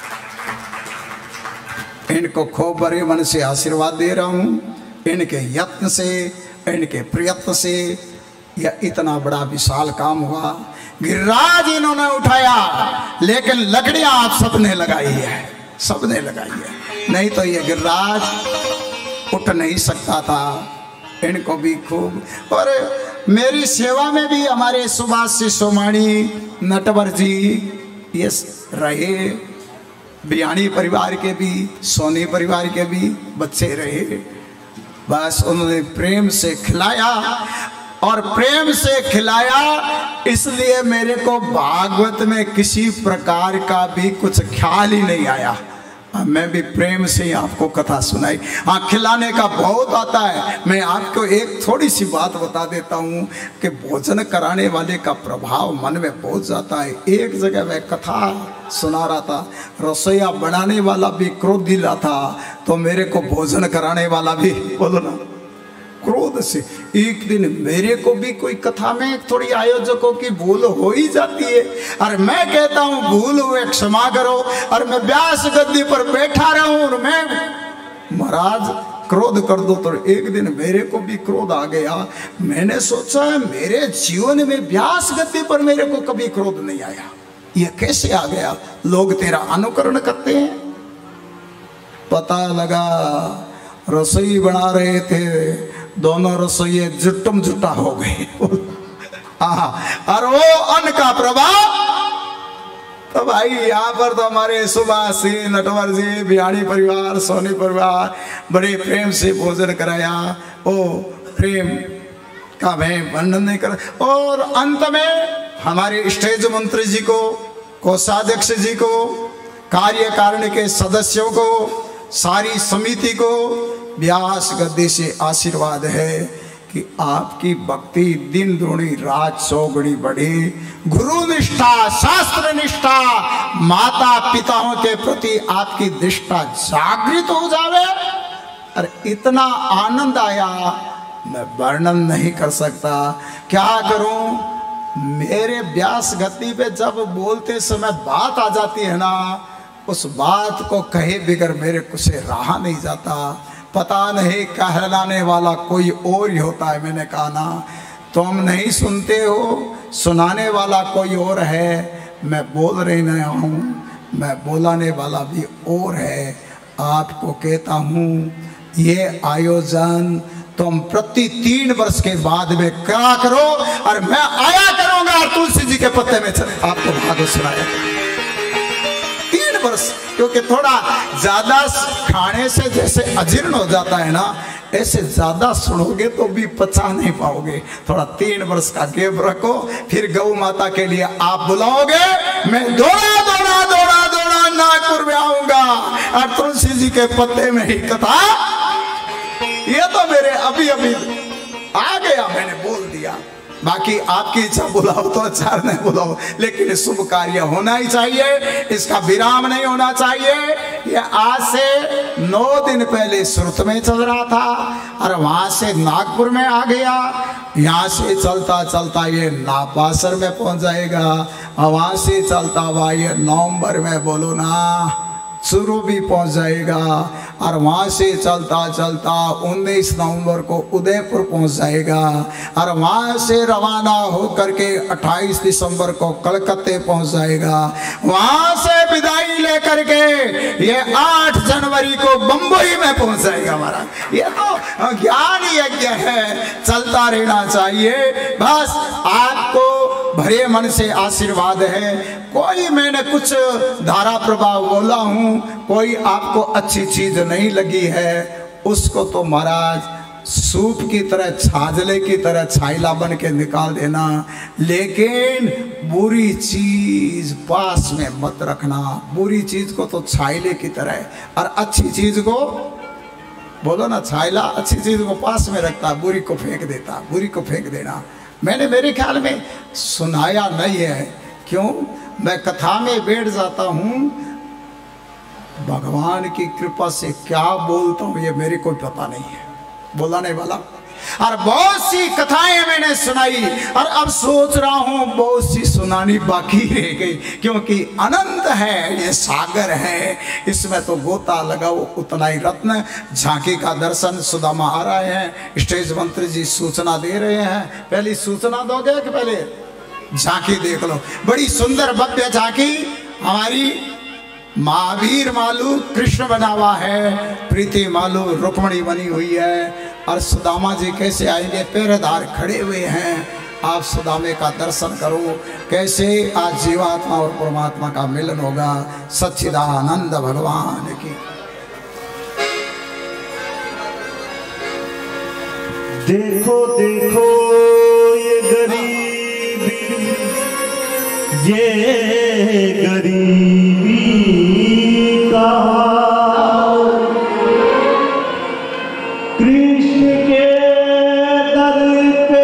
इनको खूब बड़े मन से आशीर्वाद दे रहा हूँ। इनके यत्न से, इनके प्रयत्न से यह इतना बड़ा विशाल काम हुआ। गिरिराज इन्होंने उठाया, लेकिन लकड़ियां आप सबने लगाई है, सबने लगाई है, नहीं तो ये गिरिराज उठ नहीं सकता था। इनको भी खूब, और मेरी सेवा में भी हमारे सुभाष जी सोमाणी नटवर जी ये रहे, बियाणी परिवार के भी, सोनी परिवार के भी बच्चे रहे। बस उन्होंने प्रेम से खिलाया, और प्रेम से खिलाया, इसलिए मेरे को भागवत में किसी प्रकार का भी कुछ ख्याल ही नहीं आया। मैं भी प्रेम से ही आपको कथा सुनाई। हाँ, खिलाने का बहुत आता है। मैं आपको एक थोड़ी सी बात बता देता हूँ कि भोजन कराने वाले का प्रभाव मन में पहुँच जाता है। एक जगह मैं कथा सुना रहा था, रसोईया बनाने वाला भी क्रोधिला था, तो मेरे को भोजन कराने वाला भी, बोलो ना, क्रोध से। एक दिन मेरे को भी कोई कथा में थोड़ी आयोजकों की भूल हो ही जाती है, और मैं कहता हूँ भूल हुए क्षमा करो, और मैं व्यास गद्दी पर बैठा रहूं और मैं महाराज क्रोध कर दो, तो एक दिन मेरे को भी क्रोध आ गया। मैंने सोचा है मेरे जीवन में व्यास गद्दी पर मेरे को कभी क्रोध नहीं आया, ये कैसे आ गया? लोग तेरा अनुकरण करते हैं। पता लगा रसोई बना रहे थे, दोनों रसोइये जुट्टम जुटा हो गए। और वो अन्न का प्रभाव, तो भाई यहाँ पर तो हमारे सुभाष जी, नटवर जी, बियाणी परिवार, सोनी परिवार बड़े प्रेम से भोजन कराया। ओ प्रेम का मैं वर्णन नहीं कर। और अंत में हमारे स्टेज मंत्री जी को, कोषाध्यक्ष जी को, कार्यकारिणी के सदस्यों को, सारी समिति को व्यास गद्दी से आशीर्वाद है कि आपकी भक्ति दिन दुनी रात चौगुनी बढ़ी। गुरु निष्ठा, शास्त्र निष्ठा, माता पिताओं के प्रति आपकी निष्ठा जागृत हो जावे। अरे इतना आनंद आया, मैं वर्णन नहीं कर सकता। क्या करूं, मेरे व्यास गद्दी पे जब बोलते समय बात आ जाती है ना, उस बात को कहे बिगर मेरे को से रहा नहीं जाता। पता नहीं कहलाने वाला कोई और ही होता है। मैंने कहा ना, तुम नहीं सुनते हो, सुनाने वाला कोई और है। मैं बोल रही नहीं हूँ, मैं बोलाने वाला भी और है। आपको कहता हूँ ये आयोजन तुम प्रति तीन वर्ष के बाद में करा करो, और मैं आया करूँगा और तुलसी जी के पत्ते में आपको भागवत सुनाया तीन वर्ष। क्योंकि थोड़ा ज्यादा खाने से जैसे अजीर्ण हो जाता है ना, ऐसे ज्यादा सुनोगे तो भी पचा नहीं पाओगे। थोड़ा तीन वर्ष का गैप रखो, फिर गौ माता के लिए आप बुलाओगे, मैं दौड़ा दौड़ा दौड़ा दौड़ा नागपुर में आऊंगा और तुलसी जी के पत्ते में ही कथा। ये तो मेरे अभी अभी आ गया, मैंने बोल दिया। बाकी आपकी इच्छा, बुलाओ तो अच्छा, नहीं बुलाओ, लेकिन शुभ कार्य होना ही चाहिए, इसका विराम नहीं होना चाहिए। ये आज से नौ दिन पहले सुरत में चल रहा था, और वहां से नागपुर में आ गया। यहाँ से चलता चलता ये नापासर में पहुंच जाएगा, और वहां से चलता हुआ ये नवंबर में, बोलो ना, चूरू भी पहुंच जाएगा। और वहाँ से चलता चलता उन्नीस नवंबर को उदयपुर पहुंच जाएगा, और वहाँ से रवाना होकर के अट्ठाईस दिसंबर को कलकत्ते पहुंच जाएगा। वहाँ से विदाई लेकर के ये आठ जनवरी को बम्बई में पहुंच जाएगा। हमारा ये तो ज्ञान यज्ञ है, चलता रहना चाहिए। बस आपको भरे मन से आशीर्वाद है। कोई मैंने कुछ धारा प्रभाव बोला हूँ, कोई आपको अच्छी चीज नहीं लगी है, उसको तो महाराज सूप की तरह, छाजले की तरह छाइला बन के निकाल देना, लेकिन बुरी चीज पास में मत रखना। बुरी चीज को तो छाइले की तरह, और अच्छी चीज को, बोलो ना, छाइला अच्छी चीज को पास में रखता, बुरी को फेंक देता। बुरी को फेंक देना मैंने मेरे ख्याल में सुनाया नहीं है। क्यों? मैं कथा में बैठ जाता हूँ, भगवान की कृपा से क्या बोलता हूँ ये मेरे को पता नहीं है, बोला नहीं वाला। और बहुत सी कथाएं मैंने सुनाई और अब सोच रहा हूं बहुत सी सुनानी बाकी रह गई, क्योंकि अनंत है ये सागर है, इसमें तो गोता लगाओ उतना ही रत्न। झांकी का दर्शन सुदामा आ रहे हैं, स्टेज मंत्री जी सूचना दे रहे हैं। पहली सूचना दोगे कि पहले झांकी देख लो? बड़ी सुंदर भव्य झांकी हमारी महावीर मालू कृष्ण बना हुआ है, प्रीति मालू रुक्मणी बनी हुई है, और सुदामा जी कैसे आएंगे, पहरेदार खड़े हुए हैं। आप सुदामे का दर्शन करो, कैसे आज जीवात्मा और परमात्मा का मिलन होगा। सच्चिदानंद भगवान की। देखो देखो ये गरीबी, ये गरीबी का कृष्ण के दर पे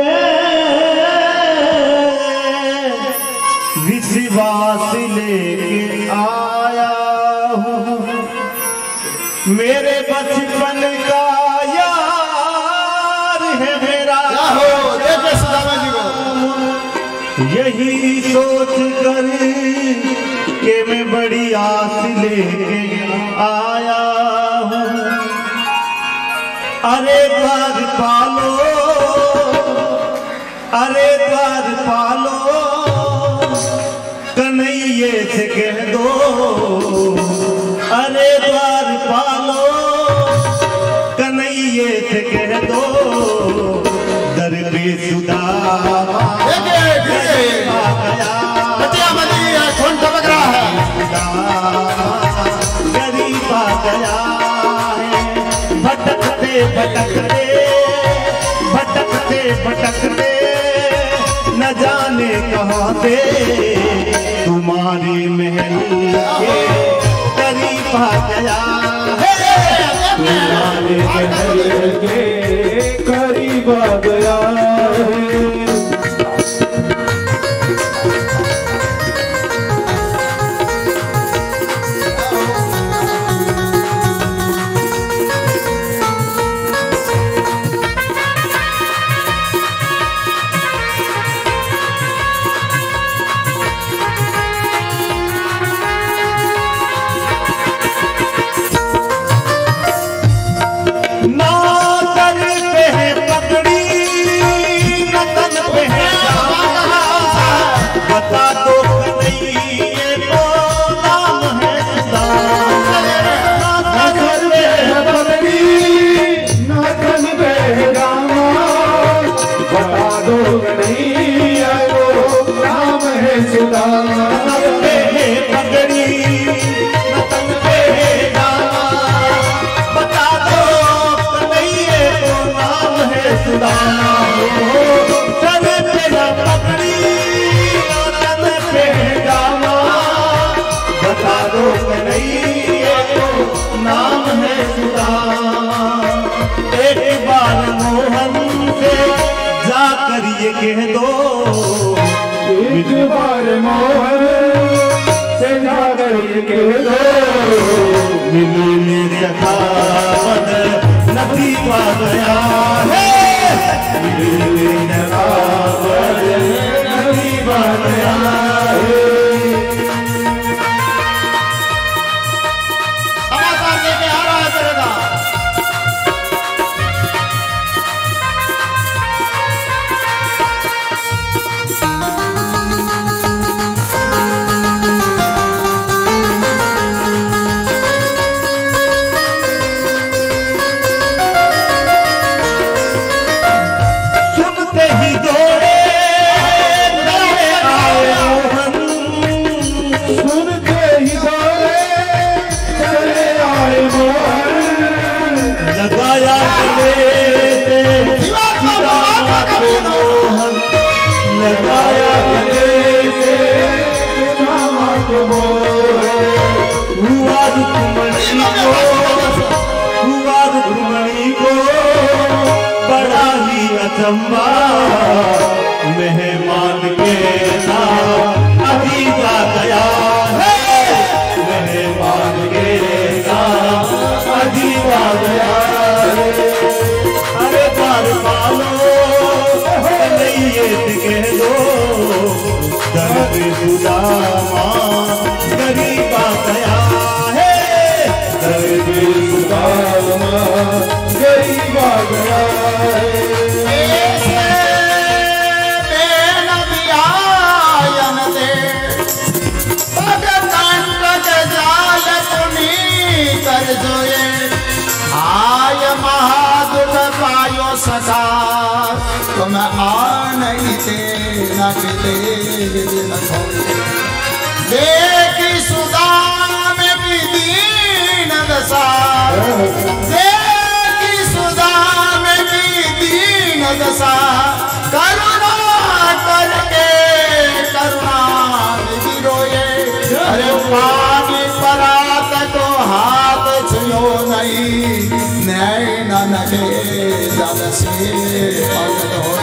विश्वास लेके आया हूँ। मेरे बचपन का यार है मेरा, यही सोच कर के मैं बड़ी आस लेके आया हूँ। अरे द्वार पालो, अरे द्वार पालो, कन्हैये से कह दो। अरे द्वार पालो, कन्हैये से कह दो। दर पे सुदामा गरीब आ गया है। भटकते भटकते भटकते भटकते न जाने कहाँ से तुम्हारी महल के करीब आ गया है। तुम्हारे महल के करीब आ गया है। एक बार मोहन से जाकर ये कह दो, एक बार मोहन से जाकर ये कह दो। मिलने सखा नसीब आ गया है। मिलने सखा नसीब आ गया है। अचंबा मेहमान के साथ अभी जा गया है। मेहमान के पे सुदामा गरीब आ गया है, दर पे सुदामा गरीब आ गया है। कर जोए आय महादुख पायो सका तुम आ नहीं ते न देखी सुदाम की दीन दशा, देखी सुदाम की दीन दशा, करुणा करके करुणा निधि रोए। अरे पानी परात को हाथ छुयो नहीं, नैन के जल से पगल हो।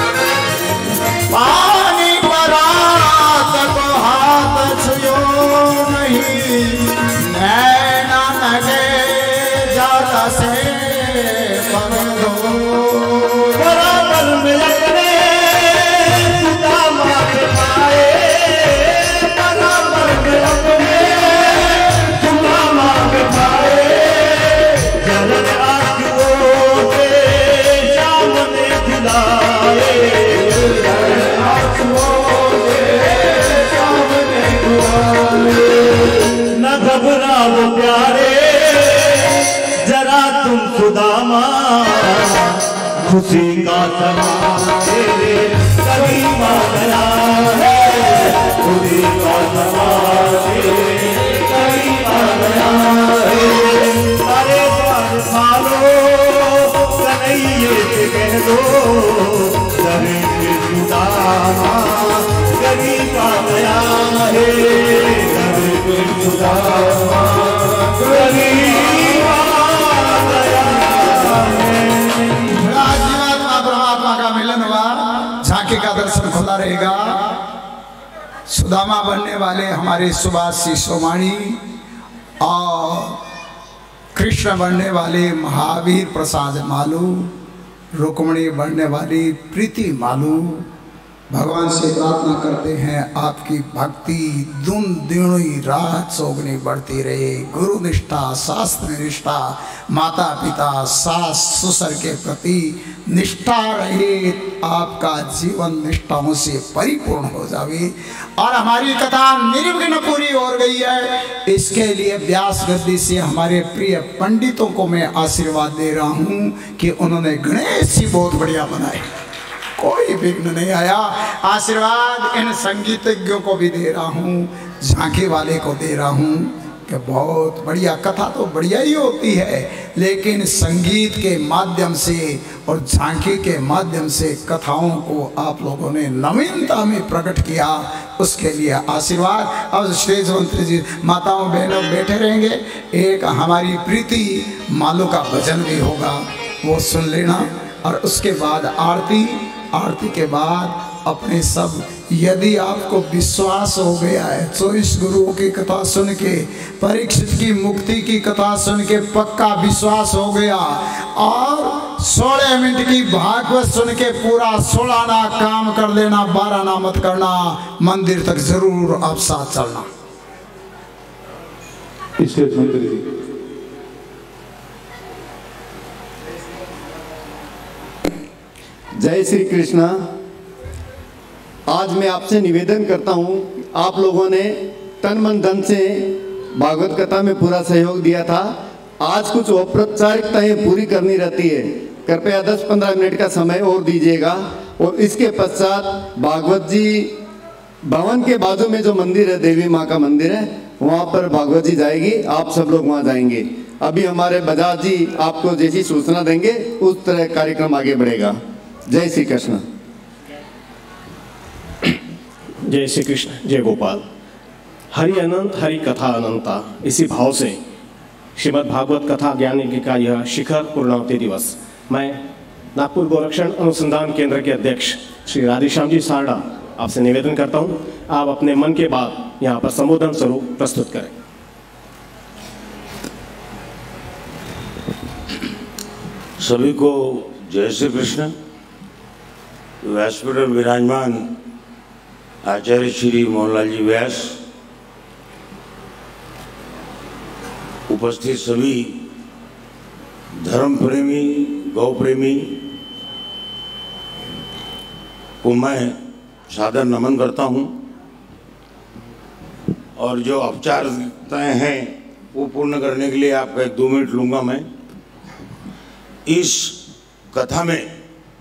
पानी परात को हाथ छुयो नहीं, नैन के जल से पगल हो। बराबर में लगने सुदामा के पाए, बराबर में लगने सुदामा के पाए, जलन आंसुओं से सामने दिलाए, जलन आंसुओं से सामने दिलाए। न घबराओ प्यारे जरा तुम सुदामा, खुशी का समा तेरे करीब आ गया है, खुशी का समा तेरे करीब आ गया है। अरे द्वार मारो कन्हैये से कह दो, दर पे सुदामा करीब आ गया है, दर पे सुदामा करीब आ गया है। परमात्मा का मिलन हुआ, झांकी का दर्शन खुला रहेगा। सुदामा बनने वाले हमारे सुभाष सोमाणी और कृष्ण बनने वाले महावीर प्रसाद मालू, रुक्मणी बनने वाली प्रीति मालू। भगवान से प्रार्थना करते हैं आपकी भक्ति दिन दुनी रात चौगुनी बढ़ती रहे। गुरु निष्ठा, शास्त्र निष्ठा, माता पिता सास ससुर के प्रति निष्ठा रहे, आपका जीवन निष्ठाओं से परिपूर्ण हो जावे। और हमारी कथा निर्विघ्न पूरी हो गई है, इसके लिए व्यास गद्दी से हमारे प्रिय पंडितों को मैं आशीर्वाद दे रहा हूँ कि उन्होंने गणेश जी बहुत बढ़िया बनाए, कोई विघ्न नहीं आया। आशीर्वाद इन संगीतज्ञों को भी दे रहा हूँ, झांकी वाले को दे रहा हूँ कि बहुत बढ़िया कथा तो बढ़िया ही होती है, लेकिन संगीत के माध्यम से और झांकी के माध्यम से कथाओं को आप लोगों ने नवीनता में प्रकट किया, उसके लिए आशीर्वाद। अब स्टेज मंत्री जी माताओं बहनों बैठे रहेंगे, एक हमारी प्रीति मालू का भजन भी होगा, वो सुन लेना। और उसके बाद आरती, आरती के बाद अपने सब, यदि आपको विश्वास हो गया है, चौबीस गुरुओं की कथा सुन के, परीक्षित की मुक्ति की कथा सुन के पक्का विश्वास हो गया, और सोलह मिनट की भागवत सुन के पूरा सोलह ना काम कर लेना, बारह ना मत करना, मंदिर तक जरूर आप साथ चलना। स्टेज मंत्री जी। जय श्री कृष्णा। आज मैं आपसे निवेदन करता हूं, आप लोगों ने तन मन धन से भागवत कथा में पूरा सहयोग दिया था। आज कुछ औपचारिकताएं पूरी करनी रहती है, कृपया दस पंद्रह मिनट का समय और दीजिएगा। और इसके पश्चात भागवत जी भवन के बाजू में जो मंदिर है, देवी माँ का मंदिर है, वहाँ पर भागवत जी जाएगी, आप सब लोग वहाँ जाएंगे। अभी हमारे बजाज जी आपको जैसी सूचना देंगे उस तरह कार्यक्रम आगे बढ़ेगा। जय श्री कृष्ण। जय श्री कृष्ण, जय गोपाल। हरि अनंत हरि कथा अनंता, इसी भाव से श्रीमद् भागवत कथा ज्ञान यज्ञ का यह शिखर पूर्णावती दिवस, मैं नागपुर गोरक्षण अनुसंधान केंद्र के अध्यक्ष श्री राधेश्याम जी सारडा आपसे निवेदन करता हूं, आप अपने मन के बात यहाँ पर संबोधन स्वरूप प्रस्तुत करें। सभी को जय श्री कृष्ण। व्यासपीठ पर विराजमान आचार्य श्री मोहनलाल जी व्यास, उपस्थित सभी धर्म प्रेमी, गौ प्रेमी को मैं सादर नमन करता हूं और जो औपचारिकताएं हैं वो पूर्ण करने के लिए आपका एक दो मिनट लूंगा। मैं इस कथा में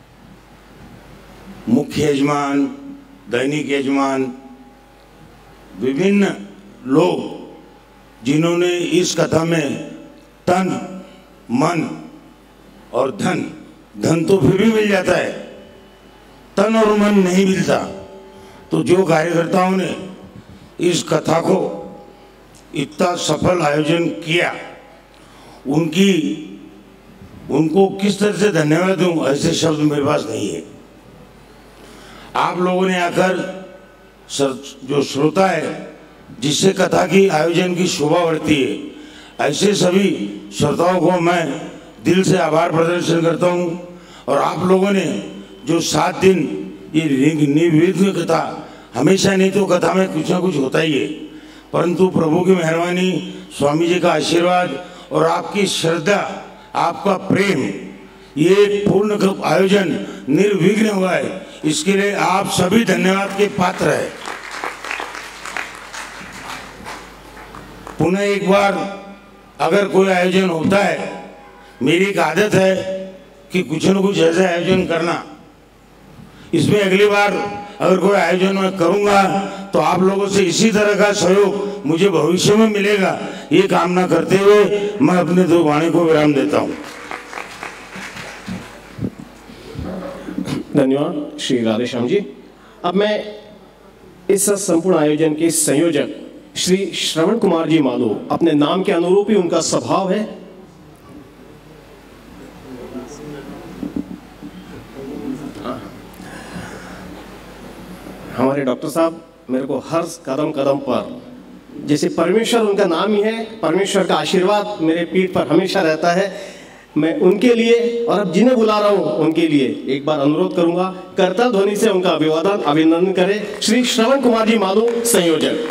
मुख्य यजमान, दैनिक यजमान, विभिन्न लोग जिन्होंने इस कथा में तन, मन और धन, धन तो फिर भी मिल जाता है, तन और मन नहीं मिलता, तो जो कार्यकर्ताओं ने इस कथा को इतना सफल आयोजन किया, उनकी उनको किस तरह से धन्यवाद दूं, ऐसे शब्द मेरे पास नहीं है। आप लोगों ने आकर सर, जो श्रोता है, जिससे कथा की आयोजन की शोभा बढ़ती है, ऐसे सभी श्रोताओं को मैं दिल से आभार प्रदर्शन करता हूं। और आप लोगों ने जो सात दिन ये निर्विघ्न कथा, हमेशा नहीं तो कथा में कुछ ना कुछ होता ही है, परंतु प्रभु की मेहरबानी, स्वामी जी का आशीर्वाद और आपकी श्रद्धा, आपका प्रेम, ये एक पूर्ण आयोजन निर्विघ्न हुआ है। इसके लिए आप सभी धन्यवाद के पात्र हैं। पुनः एक बार अगर कोई आयोजन होता है, मेरी एक आदत है कि कुछ न कुछ ऐसा आयोजन करना। इसमें अगली बार अगर कोई आयोजन मैं करूंगा तो आप लोगों से इसी तरह का सहयोग मुझे भविष्य में मिलेगा, ये कामना करते हुए मैं अपने दो वाणी को विराम देता हूं। धन्यवाद श्री राधेश्याम जी। अब मैं इस संपूर्ण आयोजन के संयोजक श्री श्रवण कुमार जी मालू, अपने नाम के अनुरूप ही उनका स्वभाव है, हमारे डॉक्टर साहब मेरे को हर कदम कदम पर, जैसे परमेश्वर उनका नाम ही है, परमेश्वर का आशीर्वाद मेरे पीठ पर हमेशा रहता है। मैं उनके लिए और अब जिन्हें बुला रहा हूं उनके लिए एक बार अनुरोध करूंगा, करताल ध्वनि से उनका अभिवादन, अभिनंदन करें। श्री श्रवण कुमार जी मालू, संयोजक।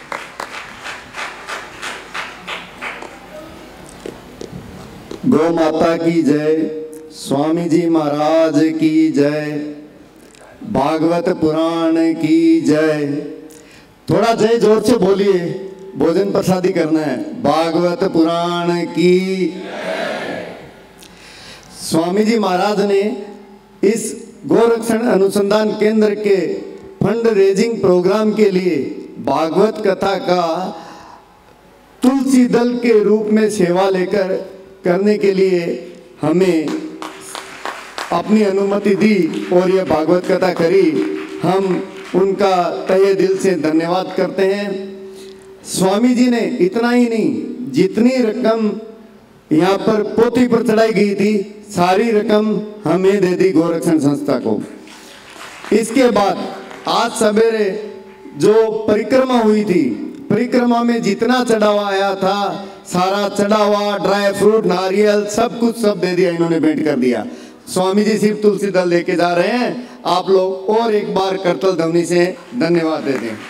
गौ माता की जय, स्वामी जी महाराज की जय, भागवत पुराण की जय। थोड़ा जय जोर से बोलिए, भोजन प्रसादी करना है। भागवत पुराण की। स्वामी जी महाराज ने इस गोरक्षण अनुसंधान केंद्र के फंड रेजिंग प्रोग्राम के लिए भागवत कथा का तुलसी दल के रूप में सेवा लेकर करने के लिए हमें अपनी अनुमति दी और यह भागवत कथा करी। हम उनका तहे दिल से धन्यवाद करते हैं। स्वामी जी ने इतना ही नहीं, जितनी रकम यहाँ पर पोथी पर चढ़ाई गई थी, सारी रकम हमें दे दी गोरक्षण संस्था को। इसके बाद आज सवेरे जो परिक्रमा हुई थी, परिक्रमा में जितना चढ़ावा आया था, सारा चढ़ावा, ड्राई फ्रूट, नारियल, सब कुछ सब दे दिया, इन्होंने भेंट कर दिया। स्वामी जी सिर्फ तुलसी दल लेके जा रहे हैं। आप लोग और एक बार करतल ध्वनि से धन्यवाद देते हैं।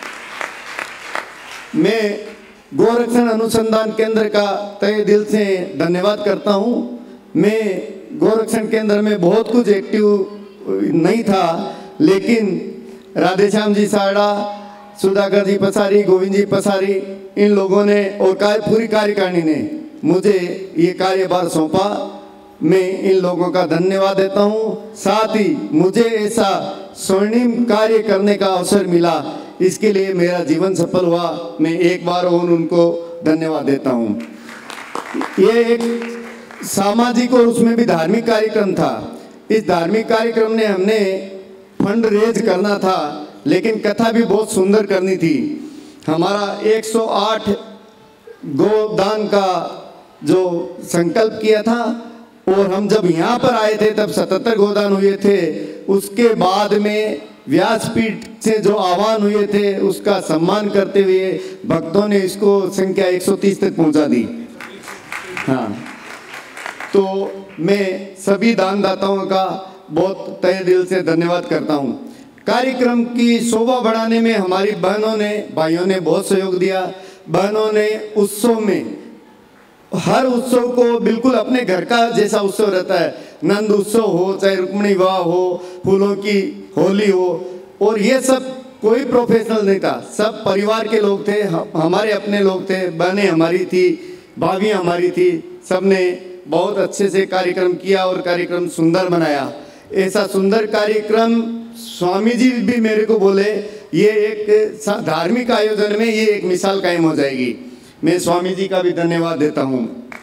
मैं गोरक्षण अनुसंधान केंद्र का तहे दिल से धन्यवाद करता हूं। मैं गोरक्षण केंद्र में बहुत कुछ एक्टिव नहीं था, लेकिन राधेश्याम जी साड़ा, सुधाकर जी पसारी, गोविंद जी पसारी, इन लोगों ने और कार्य पूरी कार्यकारिणी ने मुझे ये कार्यभार सौंपा। मैं इन लोगों का धन्यवाद देता हूं। साथ ही मुझे ऐसा स्वर्णिम कार्य करने का अवसर मिला, इसके लिए मेरा जीवन सफल हुआ। मैं एक बार और उनको धन्यवाद देता हूं। ये एक सामाजिक और उसमें भी धार्मिक कार्यक्रम था। इस धार्मिक कार्यक्रम ने हमने फंड रेज करना था, लेकिन कथा भी बहुत सुंदर करनी थी। हमारा एक सौ आठ गोदान का जो संकल्प किया था, और हम जब यहाँ पर आए थे तब सतहत्तर गोदान हुए थे। उसके बाद में व्यासपीठ से जो आह्वान हुए थे, उसका सम्मान करते हुए भक्तों ने इसको संख्या एक सौ तीस तक पहुँचा दी। हाँ, तो मैं सभी दानदाताओं का बहुत तहे दिल से धन्यवाद करता हूँ। कार्यक्रम की शोभा बढ़ाने में हमारी बहनों ने भाइयों ने बहुत सहयोग दिया। बहनों ने उत्सव में, हर उत्सव को बिल्कुल अपने घर का जैसा उत्सव रहता है, नंद उत्सव हो चाहे रुक्मिणी विवाह हो, फूलों की होली हो, और ये सब कोई प्रोफेशनल नहीं था, सब परिवार के लोग थे, हमारे अपने लोग थे, बहनें हमारी थी, भाभी हमारी थी, सबने बहुत अच्छे से कार्यक्रम किया और कार्यक्रम सुंदर बनाया। ऐसा सुंदर कार्यक्रम स्वामी जी भी मेरे को बोले ये एक धार्मिक आयोजन में ये एक मिसाल कायम हो जाएगी। मैं स्वामी जी का भी धन्यवाद देता हूँ।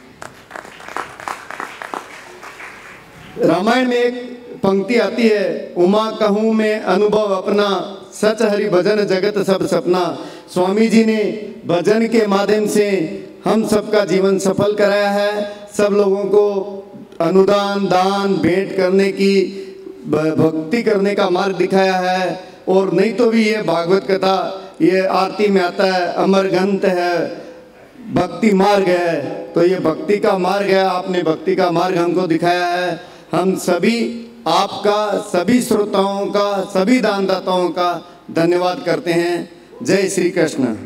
रामायण में एक पंक्ति आती है, उमा कहूँ मैं अनुभव अपना, सच हरि भजन जगत सब सपना। स्वामी जी ने भजन के माध्यम से हम सबका जीवन सफल कराया है, सब लोगों को अनुदान दान भेंट करने की, भक्ति करने का मार्ग दिखाया है। और नहीं तो भी ये भागवत कथा, ये आरती में आता है, अमर ग्रंथ है, भक्ति मार्ग है, तो ये भक्ति का मार्ग है, आपने भक्ति का मार्ग हमको दिखाया है। हम सभी आपका, सभी श्रोताओं का, सभी दानदाताओं का धन्यवाद करते हैं। जय श्री कृष्ण।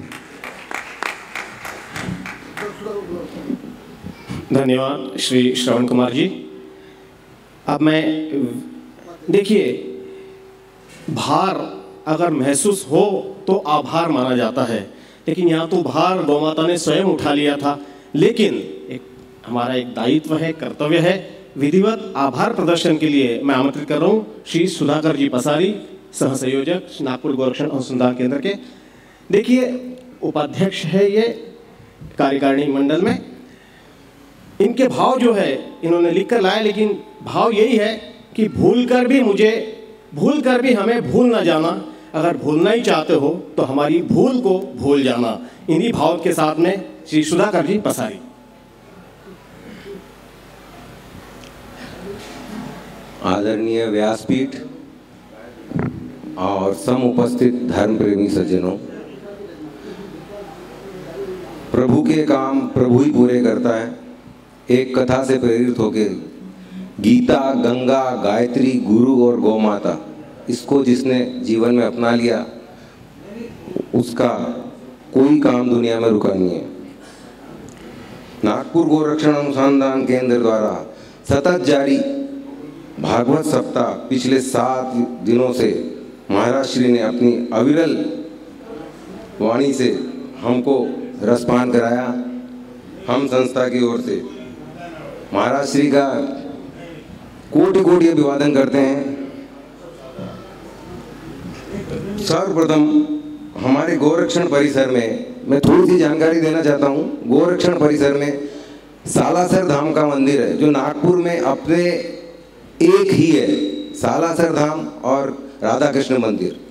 धन्यवाद श्री श्रवण कुमार जी। अब मैं, देखिए, भार अगर महसूस हो तो आभार माना जाता है, लेकिन यहाँ तो भार गौ माता ने स्वयं उठा लिया था। लेकिन एक हमारा एक दायित्व है, कर्तव्य है, विधिवत आभार प्रदर्शन के लिए मैं आमंत्रित कर रहा हूँ श्री सुधाकर जी पसारी, सह संयोजक नागपुर गोरक्षण अनुसंधान केंद्र के। देखिए, उपाध्यक्ष है ये कार्यकारिणी मंडल में। इनके भाव जो है इन्होंने लिख कर लाया, लेकिन भाव यही है कि भूल कर भी मुझे, भूल कर भी हमें भूल ना जाना, अगर भूलना ही चाहते हो तो हमारी भूल को भूल जाना। इन्हीं भाव के साथ में श्री सुधाकर जी पसारी। आदरणीय व्यासपीठ और सम उपस्थित धर्म प्रेमी सज्जनों, प्रभु के काम प्रभु ही पूरे करता है। एक कथा से प्रेरित होकर गीता, गंगा, गायत्री, गुरु और गौ माता, इसको जिसने जीवन में अपना लिया उसका कोई काम दुनिया में रुका नहीं है। नागपुर गोरक्षण अनुसंधान केंद्र द्वारा सतत जारी भागवत सप्ताह पिछले सात दिनों से महाराज श्री ने अपनी अविरल वाणी से हमको रसपान कराया। हम संस्था की ओर से महाराज श्री का कोटि कोटि अभिवादन करते हैं। सर्वप्रथम हमारे गोरक्षण परिसर में मैं थोड़ी सी जानकारी देना चाहता हूँ। गोरक्षण परिसर में सालासर धाम का मंदिर है जो नागपुर में अपने एक ही है, सालासर धाम और राधा कृष्ण मंदिर।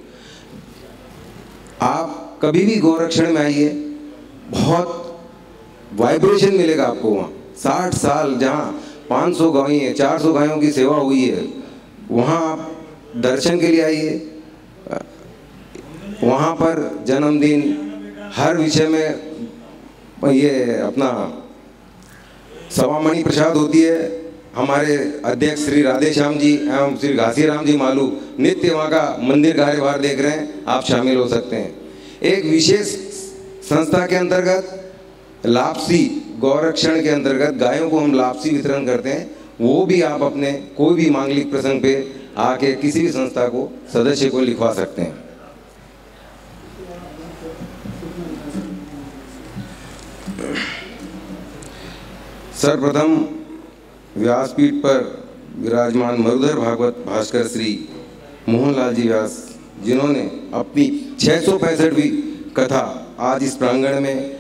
आप कभी भी गोरक्षण में आइए, बहुत वाइब्रेशन मिलेगा आपको वहाँ। साठ साल जहाँ पाँच सौ गाय हैं, चार सौ गायों की सेवा हुई है, वहाँ आप दर्शन के लिए आइए। वहाँ पर जन्मदिन, हर विषय में ये अपना सवामणि प्रसाद होती है। हमारे अध्यक्ष श्री राधे श्याम जी एवं श्री घासीराम जी मालू नित्य वहाँ का मंदिर कार्यभार देख रहे हैं, आप शामिल हो सकते हैं। एक विशेष संस्था के अंतर्गत लापसी गौरक्षण के अंतर्गत गायों को हम लापसी वितरण करते हैं। वो भी आप अपने कोई भी मांगलिक प्रसंग पे आके किसी भी संस्था को, सदस्य को लिखवा सकते हैं। सर्वप्रथम व्यासपीठ पर विराजमान मरुधर भागवत भास्कर श्री मोहनलाल जी व्यास, जिन्होंने अपनी छः सौ पैंसठवीं कथा आज इस प्रांगण में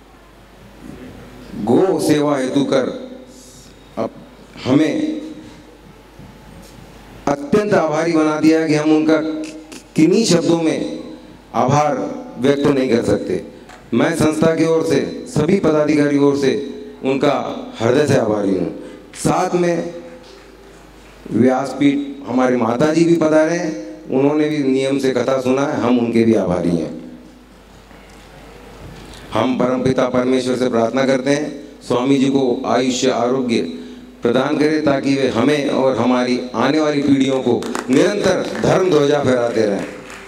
गो सेवा हेतु कर अब हमें अत्यंत आभारी बना दिया कि हम उनका किन्हीं शब्दों में आभार व्यक्त नहीं कर सकते। मैं संस्था की ओर से, सभी पदाधिकारियों ओर से उनका हृदय से आभारी हूँ। साथ में व्यासपीठ हमारे माता जी भी पधारे हैं, उन्होंने भी नियम से कथा सुना है, हम उनके भी आभारी हैं। हम परमपिता परमेश्वर से प्रार्थना करते हैं स्वामी जी को आयुष्य, आरोग्य प्रदान करे ताकि वे हमें और हमारी आने वाली पीढ़ियों को निरंतर धर्म ध्वजा फहराते रहें।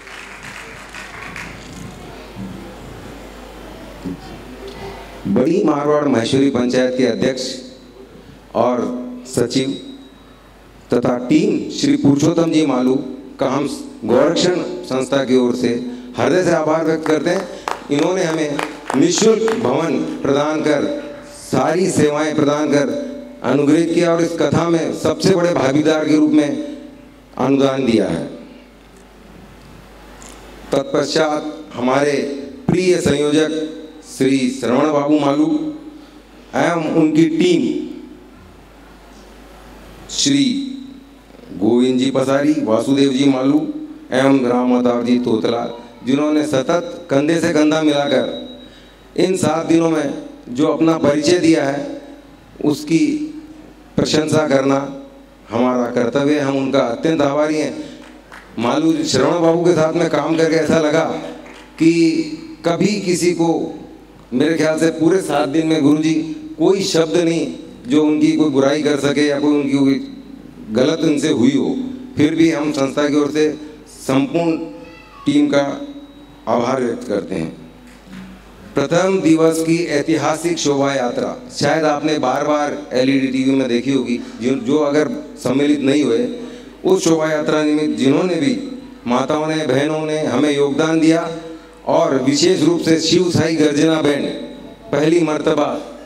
बड़ी मारवाड़ महेश्वरी पंचायत के अध्यक्ष और सचिव तथा टीम श्री पुरुषोत्तम जी मालू का हम गौरक्षण संस्था की ओर से हृदय से आभार व्यक्त करते हैं। इन्होंने हमें निःशुल्क भवन प्रदान कर, सारी सेवाएं प्रदान कर अनुग्रहित किया और इस कथा में सबसे बड़े भागीदार के रूप में अनुदान दिया है। तत्पश्चात हमारे प्रिय संयोजक श्री श्रवण बाबू मालू एवं उनकी टीम श्री गोविंद जी पसारी, वासुदेव जी मालू एवं राम अवतार जी तोतला, जिन्होंने सतत कंधे से कंधा मिलाकर इन सात दिनों में जो अपना परिचय दिया है उसकी प्रशंसा करना हमारा कर्तव्य है। हम उनका अत्यंत आभारी हैं। मालू श्रवण बाबू के साथ में काम करके ऐसा लगा कि कभी किसी को, मेरे ख्याल से पूरे सात दिन में गुरुजी कोई शब्द नहीं जो उनकी कोई बुराई कर सके या कोई उनकी कोई गलत उनसे हुई हो। फिर भी हम संस्था की ओर से संपूर्ण टीम का आभार व्यक्त करते हैं। प्रथम दिवस की ऐतिहासिक शोभा यात्रा शायद आपने बार बार एलईडी टीवी में देखी होगी। जो जो अगर सम्मिलित नहीं हुए, उस शोभा यात्रा निमित्त जिन्होंने भी माताओं ने, बहनों ने हमें योगदान दिया और विशेष रूप से शिव साई गर्जना बैंड पहली मर्तबा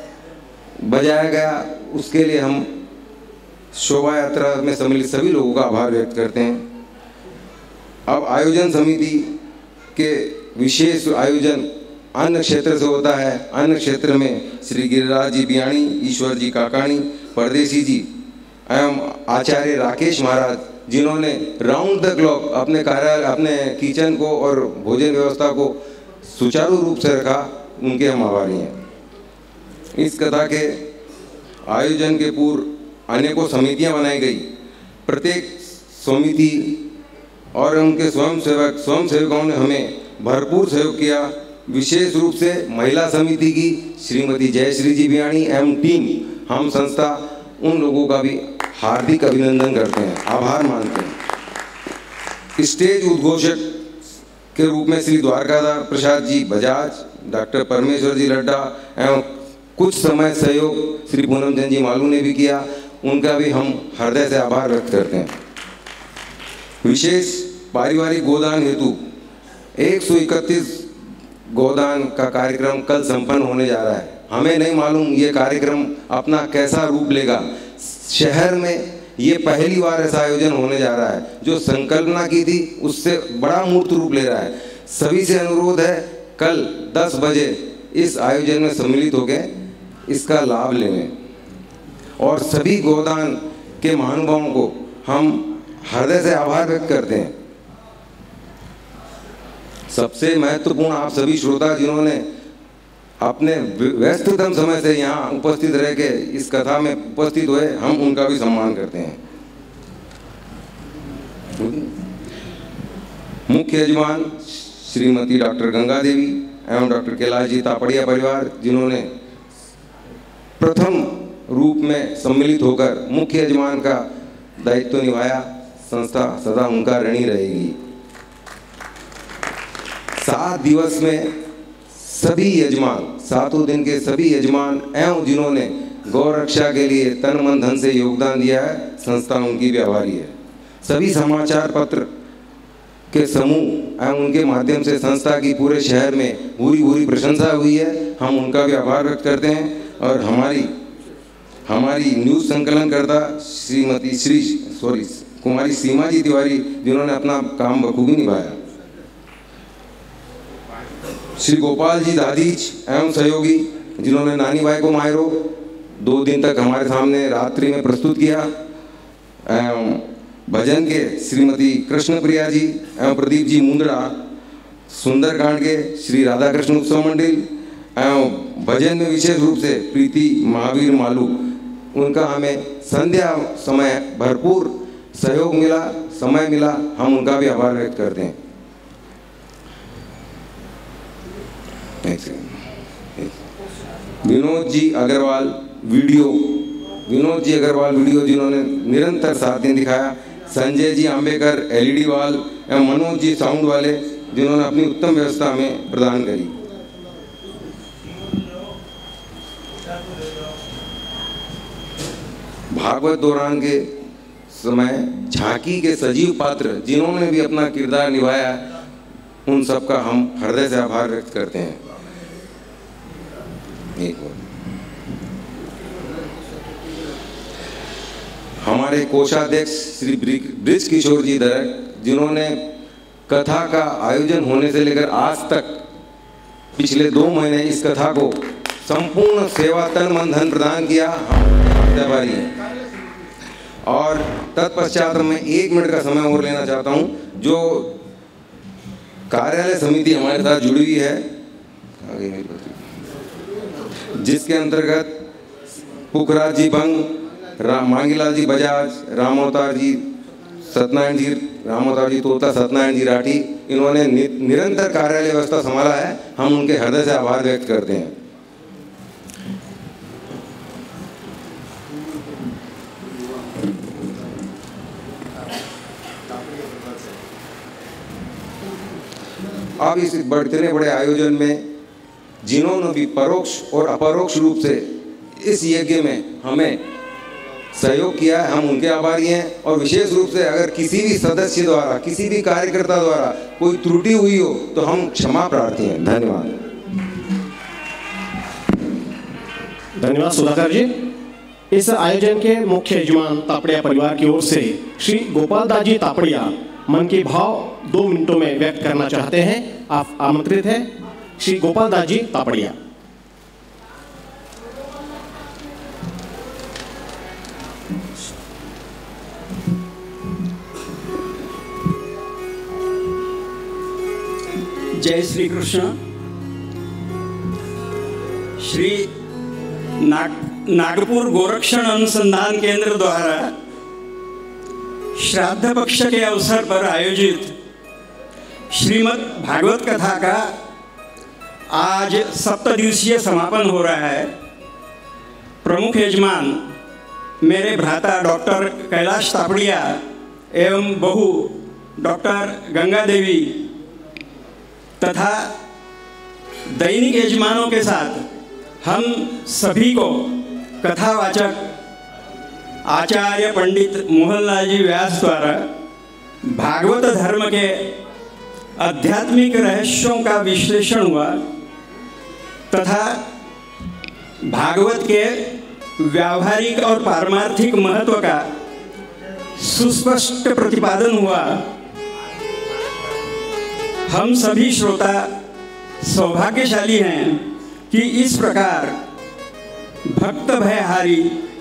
बजाया गया, उसके लिए हम शोभा यात्रा में सम्मिलित सभी लोगों का आभार व्यक्त करते हैं। अब आयोजन समिति के विशेष आयोजन अन्य क्षेत्र से होता है। अन्य क्षेत्र में श्री गिरिराज जी बियाणी, ईश्वर जी काकाणी, परदेसी जी एवं आचार्य राकेश महाराज, जिन्होंने राउंड द क्लॉक अपने कार्यालय, अपने किचन को और भोजन व्यवस्था को सुचारू रूप से रखा, उनके हम आभारी हैं। इस कथा के आयोजन के पूर्व अनेकों समितियां बनाई गई। प्रत्येक समिति और उनके स्वयं सेवक स्वयं सेवकों ने हमें भरपूर सहयोग किया। विशेष रूप से महिला समिति की श्रीमती जयश्री जी बियाणी एवं टीम, हम संस्था उन लोगों का भी हार्दिक अभिनंदन करते हैं, आभार मानते हैं। स्टेज उद्घोषक के रूप में श्री द्वारकादार प्रसाद जी बजाज, डॉक्टर परमेश्वर जी लड्डा एवं कुछ समय सहयोग श्री पूनम चंद जी मालू ने भी किया, उनका भी हम हृदय से आभार व्यक्त करते हैं। विशेष पारिवारिक गोदान हेतु एक सौ इकतीस गोदान का कार्यक्रम कल संपन्न होने जा रहा है। हमें नहीं मालूम ये कार्यक्रम अपना कैसा रूप लेगा। शहर में ये पहली बार ऐसा आयोजन होने जा रहा है। जो संकल्पना की थी उससे बड़ा मूर्त रूप ले रहा है। सभी से अनुरोध है कल दस बजे इस आयोजन में सम्मिलित होकर इसका लाभ लें और सभी गोदान के महानुभावों को हम हृदय से आभार व्यक्त करते हैं। सबसे महत्वपूर्ण आप सभी श्रोता जिन्होंने अपने व्यस्ततम समय से यहाँ उपस्थित रह के इस कथा में उपस्थित हुए, हम उनका भी सम्मान करते हैं। मुख्य यजमान श्रीमती डॉक्टर गंगा देवी एवं डॉक्टर कैलाश जी तापड़िया परिवार, जिन्होंने प्रथम रूप में सम्मिलित होकर मुख्य यजमान का दायित्व निभाया, संस्था सदा उनका ऋणी रहेगी। सात दिवस में सभी यजमान, सातों दिन के सभी यजमान एवं जिन्होंने गौ रक्षा के लिए तन मन धन से योगदान दिया है, संस्था उनकी भी आभारी है। सभी समाचार पत्र के समूह एवं उनके माध्यम से संस्था की पूरे शहर में भूरी भूरी प्रशंसा हुई है, हम उनका भी आभार व्यक्त करते हैं। और हमारी हमारी न्यूज़ संकलनकर्ता श्रीमती श्री सॉरी कुमारी सीमा जी तिवारी, जिन्होंने अपना काम बखूबी निभाया। श्री गोपाल जी दादीज एवं सहयोगी, जिन्होंने नानी बाई को मायरो दो दिन तक हमारे सामने रात्रि में प्रस्तुत किया। एवं भजन के श्रीमती कृष्ण प्रिया जी एवं प्रदीप जी मुंदड़ा, सुंदरकांड के श्री राधा कृष्ण उत्सव मंडल एवं भजन में विशेष रूप से प्रीति महावीर मालू, उनका हमें संध्या समय भरपूर सहयोग मिला, समय मिला, हम उनका भी आभार व्यक्त करते हैं। विनोद जी अग्रवाल वीडियो विनोद जी अग्रवाल वीडियो जिन्होंने निरंतर साथ दिन दिखाया, संजय जी आंबेकर एलईडी वाल एवं मनोज जी साउंड वाले जिन्होंने अपनी उत्तम व्यवस्था हमें प्रदान करी। भागवत दौरान के समय झांकी के सजीव पात्र जिन्होंने भी अपना किरदार निभाया, उन सबका हम हृदय से आभार व्यक्त करते हैं। एक और हमारे कोषाध्यक्ष श्री ब्रिज किशोर जी दरक जिन्होंने कथा का आयोजन होने से लेकर आज तक पिछले दो महीने इस कथा को संपूर्ण सेवा तन मन धन प्रदान किया, हम आभारी हैं। और तत्पश्चात मैं एक मिनट का समय और लेना चाहता हूं। जो कार्यालय समिति हमारे साथ जुड़ी हुई है, जिसके अंतर्गत पुखराज जी बंग, राम मांगीलाल जी बजाज, राम अवतार जी सत्यनारायण जी राम अवतार जी तोता, सत्यनारायण जी राठी, इन्होंने नि, निरंतर कार्यालय व्यवस्था संभाला है। हम उनके हृदय से आभार व्यक्त करते हैं। अब इस बढ़ते बड़े आयोजन में जिन्होंने भी परोक्ष और अपरोक्ष रूप से इस यज्ञ में हमें सहयोग किया है, हम उनके आभारी हैं। और विशेष रूप से अगर किसी भी सदस्य द्वारा, किसी भी कार्यकर्ता द्वारा कोई त्रुटि हुई हो तो हम क्षमा प्रार्थी हैं। धन्यवाद। धन्यवाद सुधाकर जी। इस आयोजन के मुख्य यजमान तापड़िया परिवार की ओर से श्री गोपाल दास जी तापड़िया मन के भाव दो मिनटों में व्यक्त करना चाहते हैं। आप आमंत्रित हैं श्री गोपाल दास जी तापड़िया। जय श्री कृष्ण। श्री नाग नागपुर गोरक्षण अनुसंधान केंद्र द्वारा श्राद्ध पक्ष के अवसर पर आयोजित श्रीमद् भागवत कथा का आज सप्तदिवसीय समापन हो रहा है। प्रमुख यजमान मेरे भ्राता डॉक्टर कैलाश तापड़िया एवं बहू डॉक्टर गंगा देवी तथा दैनिक यजमानों के साथ हम सभी को कथावाचक आचार्य पंडित मोहनलाल जी व्यास द्वारा भागवत धर्म के आध्यात्मिक रहस्यों का विश्लेषण हुआ तथा भागवत के व्यावहारिक और पारमार्थिक महत्व का सुस्पष्ट प्रतिपादन हुआ। हम सभी श्रोता सौभाग्यशाली हैं कि इस प्रकार भक्त भयहारी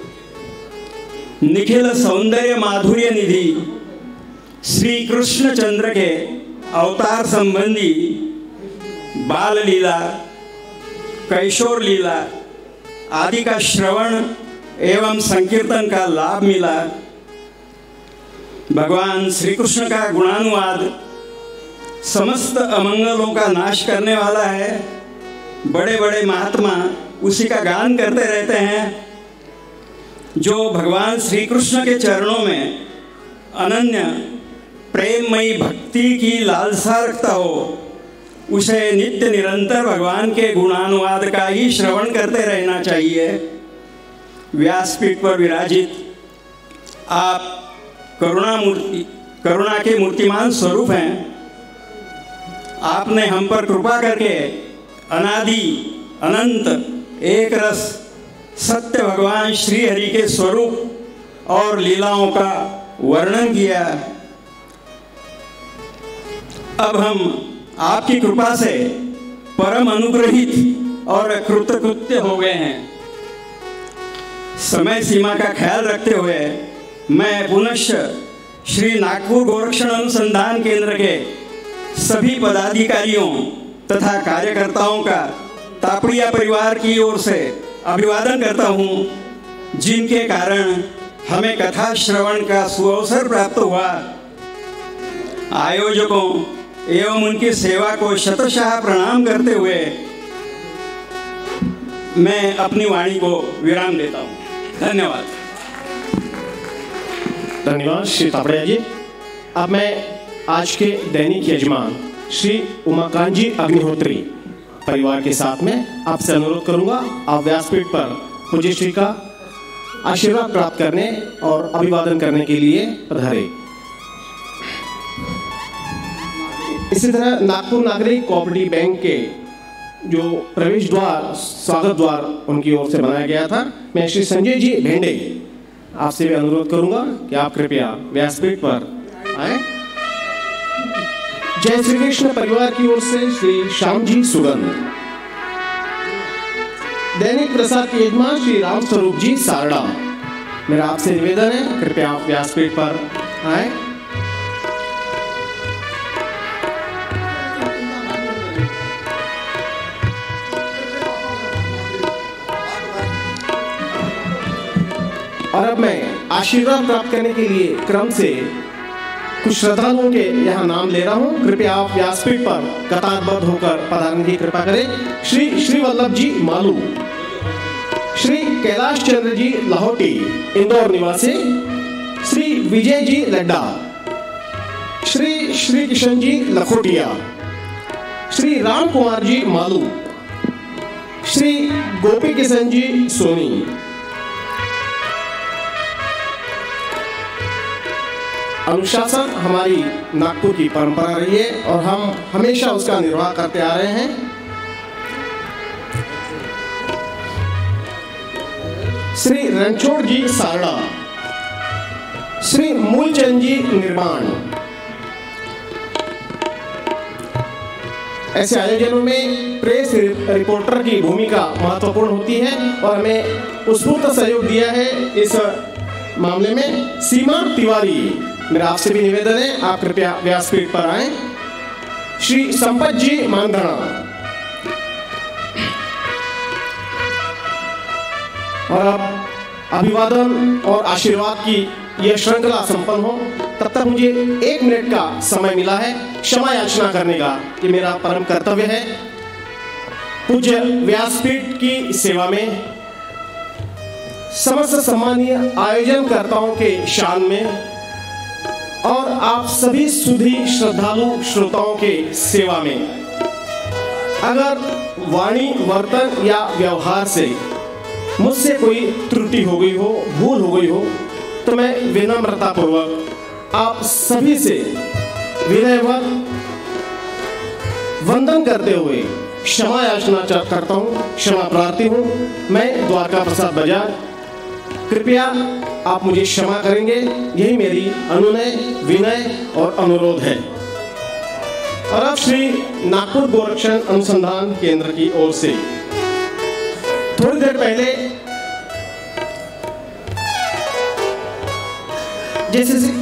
निखिल सौंदर्य माधुर्य निधि श्री कृष्णचंद्र के अवतार संबंधी बाल लीला, कैशोर लीला आदि का श्रवण एवं संकीर्तन का लाभ मिला। भगवान श्री कृष्ण का गुणानुवाद समस्त अमंगलों का नाश करने वाला है। बड़े बड़े महात्मा उसी का गान करते रहते हैं। जो भगवान श्री कृष्ण के चरणों में अनन्य प्रेममयी भक्ति की लालसा रखता हो, उसे नित्य निरंतर भगवान के गुणानुवाद का ही श्रवण करते रहना चाहिए। व्यासपीठ पर विराजित आप करुणा मूर्ति करुणा के मूर्तिमान स्वरूप हैं। आपने हम पर कृपा करके अनादि अनंत एक रस सत्य भगवान श्री हरि के स्वरूप और लीलाओं का वर्णन किया। अब हम आपकी कृपा से परम अनुग्रहित और कृतकृत्य हो गए हैं। समय सीमा का ख्याल रखते हुए मैं पुनश्च श्री नागपुर गोरक्षण अनुसंधान केंद्र के सभी पदाधिकारियों तथा कार्यकर्ताओं का तापड़िया परिवार की ओर से अभिवादन करता हूँ, जिनके कारण हमें कथा श्रवण का सुअवसर प्राप्त हुआ। आयोजकों एवं उनकी सेवा को शतशः प्रणाम करते हुए मैं अपनी वाणी को विराम देता हूँ। धन्यवाद। धन्यवाद श्री तापड़िया जी। अब मैं आज के दैनिक यजमान श्री उमाकांत जी अग्निहोत्री परिवार के साथ में आपसे अनुरोध करूंगा, आप व्यासपीठ पर पूज्य श्री का आशीर्वाद प्राप्त करने और अभिवादन करने के लिए पधारे। इसी तरह नागपुर नागरिक कोऑपरेटिव बैंक के जो प्रवेश द्वार, स्वागत द्वार उनकी ओर से बनाया गया था, मैं श्री संजय जी भेंडे आपसे भी अनुरोध करूंगा कि आप कृपया व्यासपीठ पर आए। जय श्री कृष्ण परिवार की ओर से श्री श्याम जी सुगंध। दैनिक प्रसाद के यजमान श्री राम स्वरूप जी सारड़ा, मेरा आपसे निवेदन है कृपया आप व्यासपीठ पर आए। और अब मैं आशीर्वाद प्राप्त करने के लिए क्रम से कुछ श्रद्धालुओं के यहाँ नाम ले रहा हूँ, कृपया आप व्यासपीठ पर कतारबद्ध होकर पधारने की कृपा करें। श्री श्री वल्लभ जी मालू, श्री कैलाश चंद्र जी लाहौटी इंदौर निवासी, श्री विजय जी लड्डा, श्री श्री किशन जी लखोटिया, श्री राम कुमार जी मालू, श्री गोपी किशन जी सोनी। अनुशासन हमारी नागपुर की परंपरा रही है और हम हमेशा उसका निर्वाह करते आ रहे हैं। श्री रणछोड़ जी सारड़ा, श्री मूलचंद जी निर्माण। ऐसे आयोजनों में प्रेस रिपोर्टर की भूमिका महत्वपूर्ण होती है और हमें उत्स्फूर्त सहयोग दिया है इस मामले में सीमा तिवारी। मेरा आपसे भी निवेदन है आप कृपया व्यासपीठ पर आएं। श्री संपत जी मानधना, और अब अभिवादन और आशीर्वाद की यह श्रृंखला संपन्न हो तब तक मुझे एक मिनट का समय मिला है क्षमा याचना करने का, कि मेरा परम कर्तव्य है पूज्य व्यासपीठ की सेवा में समस्त सम्मानीय आयोजनकर्ताओं के शान में और आप सभी सुधी श्रद्धालु श्रोताओं के सेवा में अगर वाणी, वर्तन या व्यवहार से मुझसे कोई त्रुटि हो गई हो, भूल हो गई हो, तो मैं विनम्रता पूर्वक आप सभी से विनयवत वंदन करते हुए क्षमा याचना करता हूँ, क्षमा प्रार्थी हूँ। मैं द्वारका प्रसाद बजाज, कृपया आप मुझे क्षमा करेंगे, यही मेरी अनुनय, विनय और अनुरोध है। और अब श्री नागपुर गोरक्षण अनुसंधान केंद्र की ओर से थोड़ी देर पहले जैसे से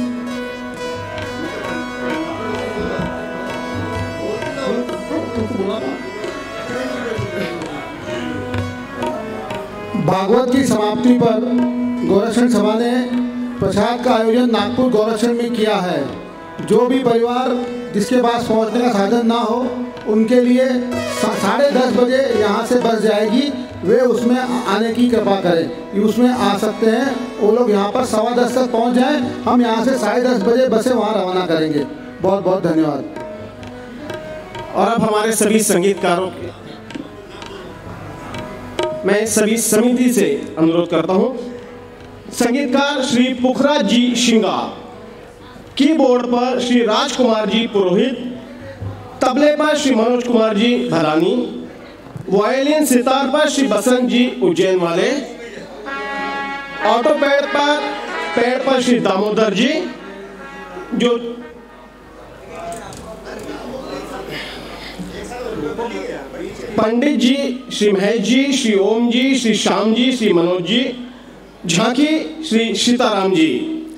भागवत की समाप्ति पर गोरक्षण सभा ने प्रसाद का आयोजन नागपुर गोरक्षण में किया है। जो भी परिवार जिसके पास पहुंचने का साधन ना हो उनके लिए साढ़े दस बजे यहाँ से बस जाएगी, वे उसमें आने की कृपा करें, उसमें आ सकते हैं। वो लोग यहाँ पर सवा दस तक पहुँच जाएं, हम यहाँ से साढ़े दस बजे बसें वहाँ रवाना करेंगे। बहुत बहुत धन्यवाद। और अब हमारे सभी संगीतकारों के मैं सभी समिति से अनुरोध करता हूँ, संगीतकार श्री पुखराज जी शिंगा, कीबोर्ड पर श्री राजकुमार जी पुरोहित, तबले पर श्री मनोज कुमार जी भरानी, वायलिन सितार पर श्री बसंत जी उज्जैन वाले, ऑटो पैड पर पैड पर श्री दामोदर जी, जो पंडित जी श्री महेश जी, श्री ओम जी, श्री श्याम जी, श्री मनोज जी, झांकी श्री सीताराम जी,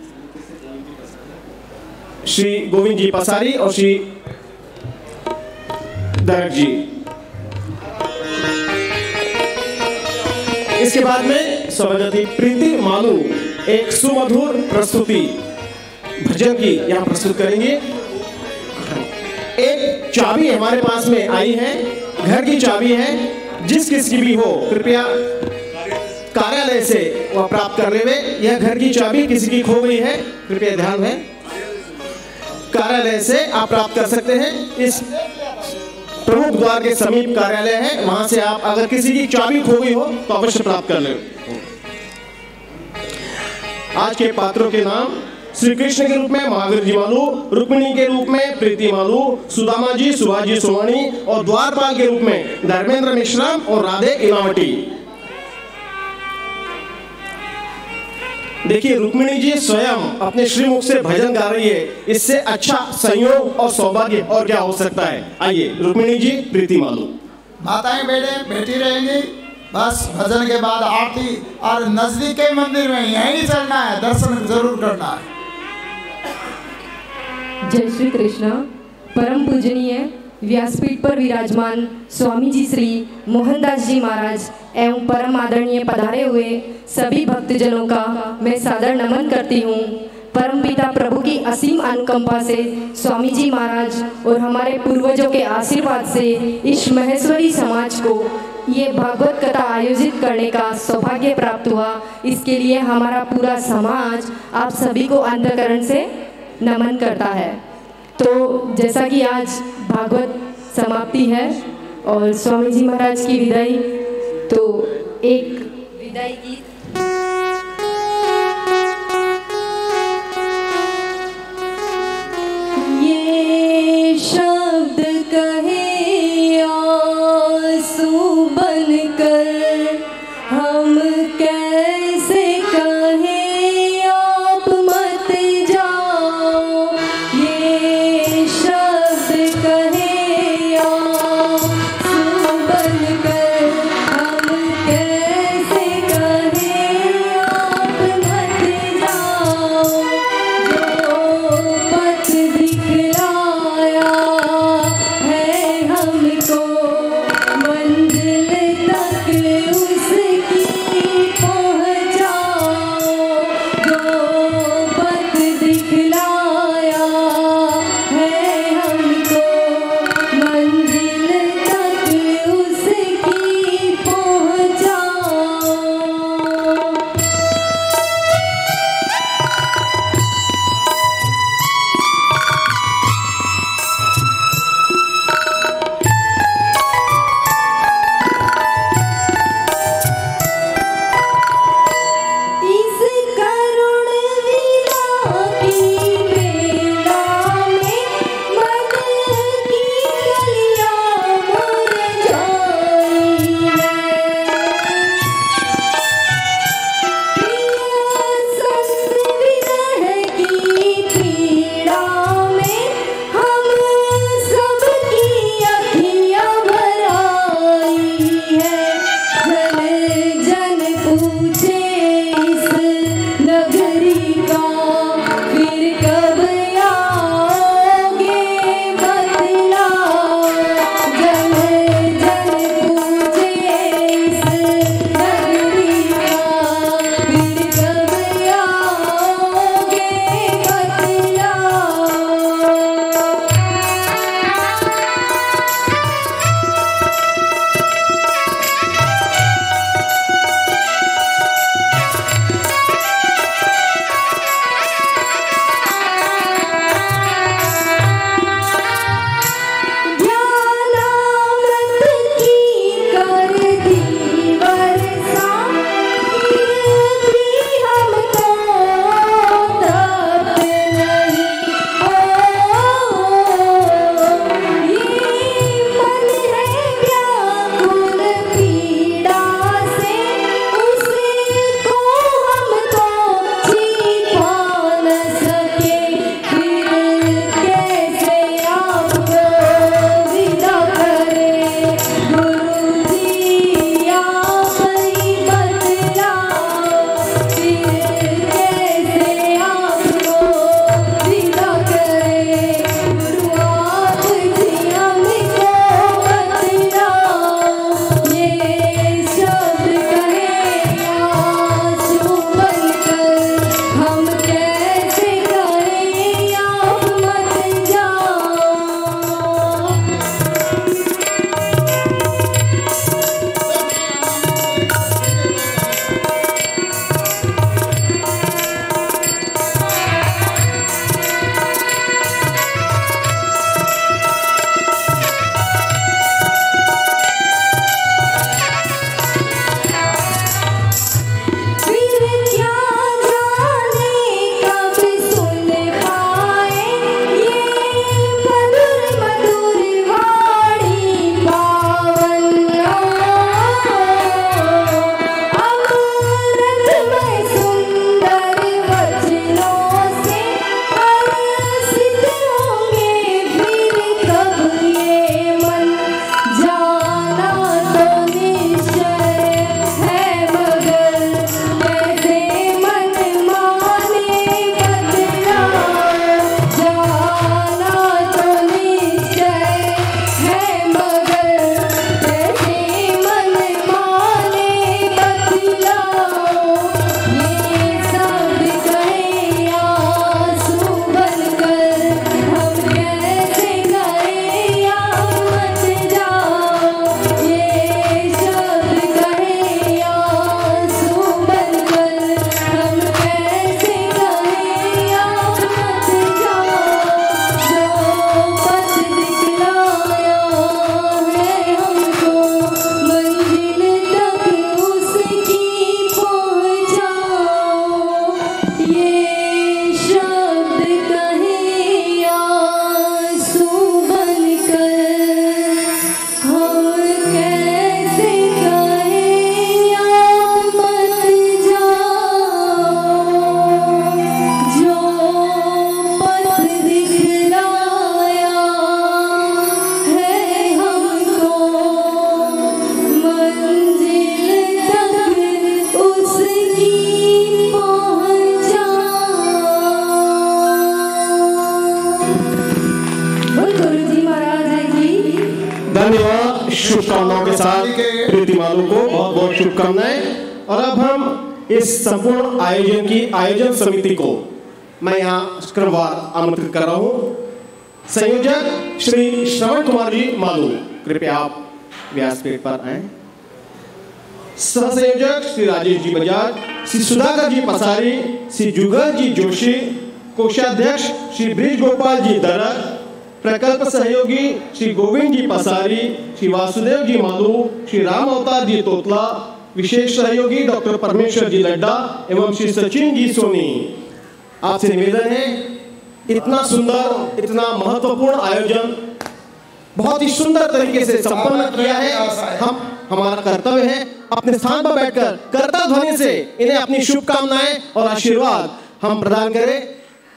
श्री गोविंद जी पसारी और श्री दरक जी। इसके बाद में स्वागती प्रीति मालू एक सुमधुर प्रस्तुति भजन की यहाँ प्रस्तुत करेंगे। एक चाबी हमारे पास में आई है, घर की चाबी है, जिस किसकी भी हो कृपया कार्यालय से वह प्राप्त कर लेवे। यह घर की चाबी किसी की खो गई है, कृपया ध्यान है, कार्यालय से आप प्राप्त कर सकते हैं। इस प्रमुख द्वार के समीप कार्यालय है, वहां से आप अगर किसी की चाबी खो गई हो तो अवश्य प्राप्त कर लें। आज के पात्रों के नाम श्री कृष्ण के रूप में महावीर जी मालू, रुक्मिणी के रूप में प्रीति मालू, सुदामा जी सुभाजी सोवाणी और द्वारपाल के रूप में धर्मेंद्र मिश्रा और राधे इनावटी। देखिए रुक्मिणी जी स्वयं अपने श्रीमुख से भजन गा रही है, इससे अच्छा संयोग और सौभाग्य और क्या हो सकता है। आइए रुक्मिणी जी, प्रीति मालू। माताएं बेटे बैठी रहेंगी, बस भजन के बाद आरती, और नजदीक के मंदिर में यहीं चलना है, दर्शन जरूर करना है। जय श्री कृष्ण। परम पूजनीय व्यासपीठ पर विराजमान स्वामी जी श्री मोहनदास जी महाराज एवं परम आदरणीय पधारे हुए सभी भक्तजनों का मैं सादर नमन करती हूँ। परमपिता प्रभु की असीम अनुकंपा से स्वामी जी महाराज और हमारे पूर्वजों के आशीर्वाद से इस महेश्वरी समाज को ये भागवत कथा आयोजित करने का सौभाग्य प्राप्त हुआ। इसके लिए हमारा पूरा समाज आप सभी को अंतःकरण से नमन करता है। तो जैसा कि आज भागवत समाप्ति है और स्वामी जी महाराज की विदाई, तो एक विदाई गीत ये शब्द कहे आंसू बनकर हम कैसे कहें आप मत जाओ। ये शब्द कहे आंसू बनकर हम कैसे कहें शुभकामनाओं के साथ प्रीति मालू को बहुत बहुत शुभकामनाएं। और अब हम इस संपूर्ण आयोजन की आयोजन समिति को मैं यहाँ शुक्रवार आमंत्रित कर रहा हूँ। संयोजक श्री श्रवण कुमार जी मालू, कृपया आप व्यासपीठ पर आए। सह संयोजक श्री राजेश जी बजाज, श्री सुधाकर जी पसारी, श्री जुगल जी जोशी, कोषाध्यक्ष श्री ब्रिज गोपाल जी दरक, प्रकल्प सहयोगी श्री गोविंद जी पसारी, श्री वासुदेव जी मालू, श्री राम अवतार जी तोतला, विशेष सहयोगी डॉक्टर परमेश्वर जी लड्डा एवं श्री सचिन जी सोनी। आपसे निवेदन है, इतना सुंदर, इतना महत्वपूर्ण आयोजन बहुत ही सुंदर तरीके से संपन्न किया है। हम हमारा कर्तव्य है अपने स्थान पर बैठकर करताल ध्वनि से इन्हें अपनी शुभकामनाएं और आशीर्वाद हम प्रदान करें।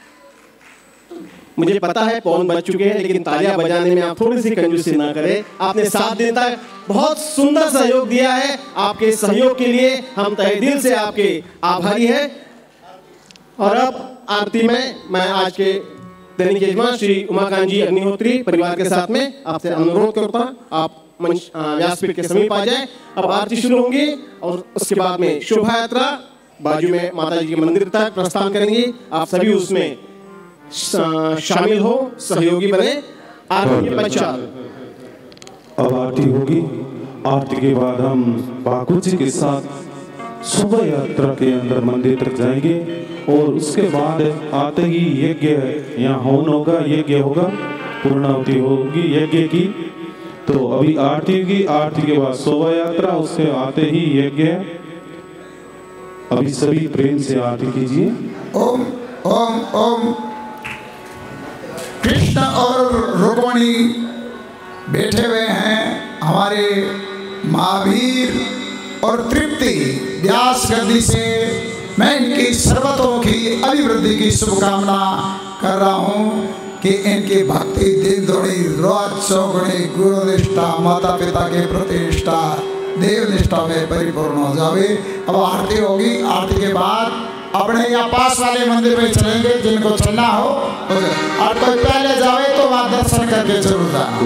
मुझे पता है पौन बज चुके हैं, लेकिन तालियां बजाने में आप थोड़ी सी कंजूसी ना करें। आपने सात दिन तक बहुत सुंदर सहयोग दिया है। आपके सहयोग के लिए हम तहे दिल से आपके आभारी हैं। और अब आरती में मैं आज के दैनिक यजमान श्री उमाकांत जी अग्निहोत्री परिवार के साथ में आपसे अनुरोध करता हूँ, आप मंच व्यासपीठ के समीप आ जाए। अब आरती शुरू होंगी और उसके बाद में शोभा यात्रा बाजू में माता जी के मंदिर तक प्रस्थान करेंगी। आप सभी उसमें शामिल हो, सहयोगी बने। आरती के पश्चात अब आरती होगी। आरती के बाद हम पाकुची के साथ शोभा यात्रा के अंदर मंदिर तक जाएंगे और उसके बाद आते ही यज्ञ यहाँ हवन होगा, यज्ञ होगा, पूर्णाहुति होगी यज्ञ की। तो अभी आरती होगी, आरती के बाद शोभा यात्रा, उसके आते ही यज्ञ। अभी सभी प्रेम से आरती कीजिए। ओम ओम ओम। कृष्ण और रुक्मणी बैठे हुए हैं। हमारे महावीर और तृप्ति व्यास गद्दी से मैं इनकी सर्वतोमुखी अभिवृद्धि की शुभकामना कर रहा हूँ कि इनकी भक्ति दिन दुनी रोज चौगुनी गुरुनिष्ठा, माता पिता के प्रतिष्ठा, देवनिष्ठा में परिपूर्ण हो जावे। अब आरती होगी। आरती के बाद अपने यहाँ पास वाले मंदिर में चलेंगे, जिनको चलना हो, और कोई पहले जावे तो वहाँ दर्शन करके जरूर जाना।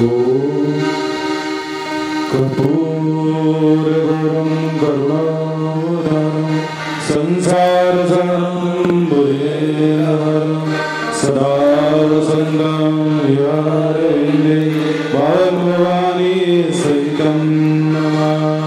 संसार सदा संगम यारे भगवानी सहितं नमः।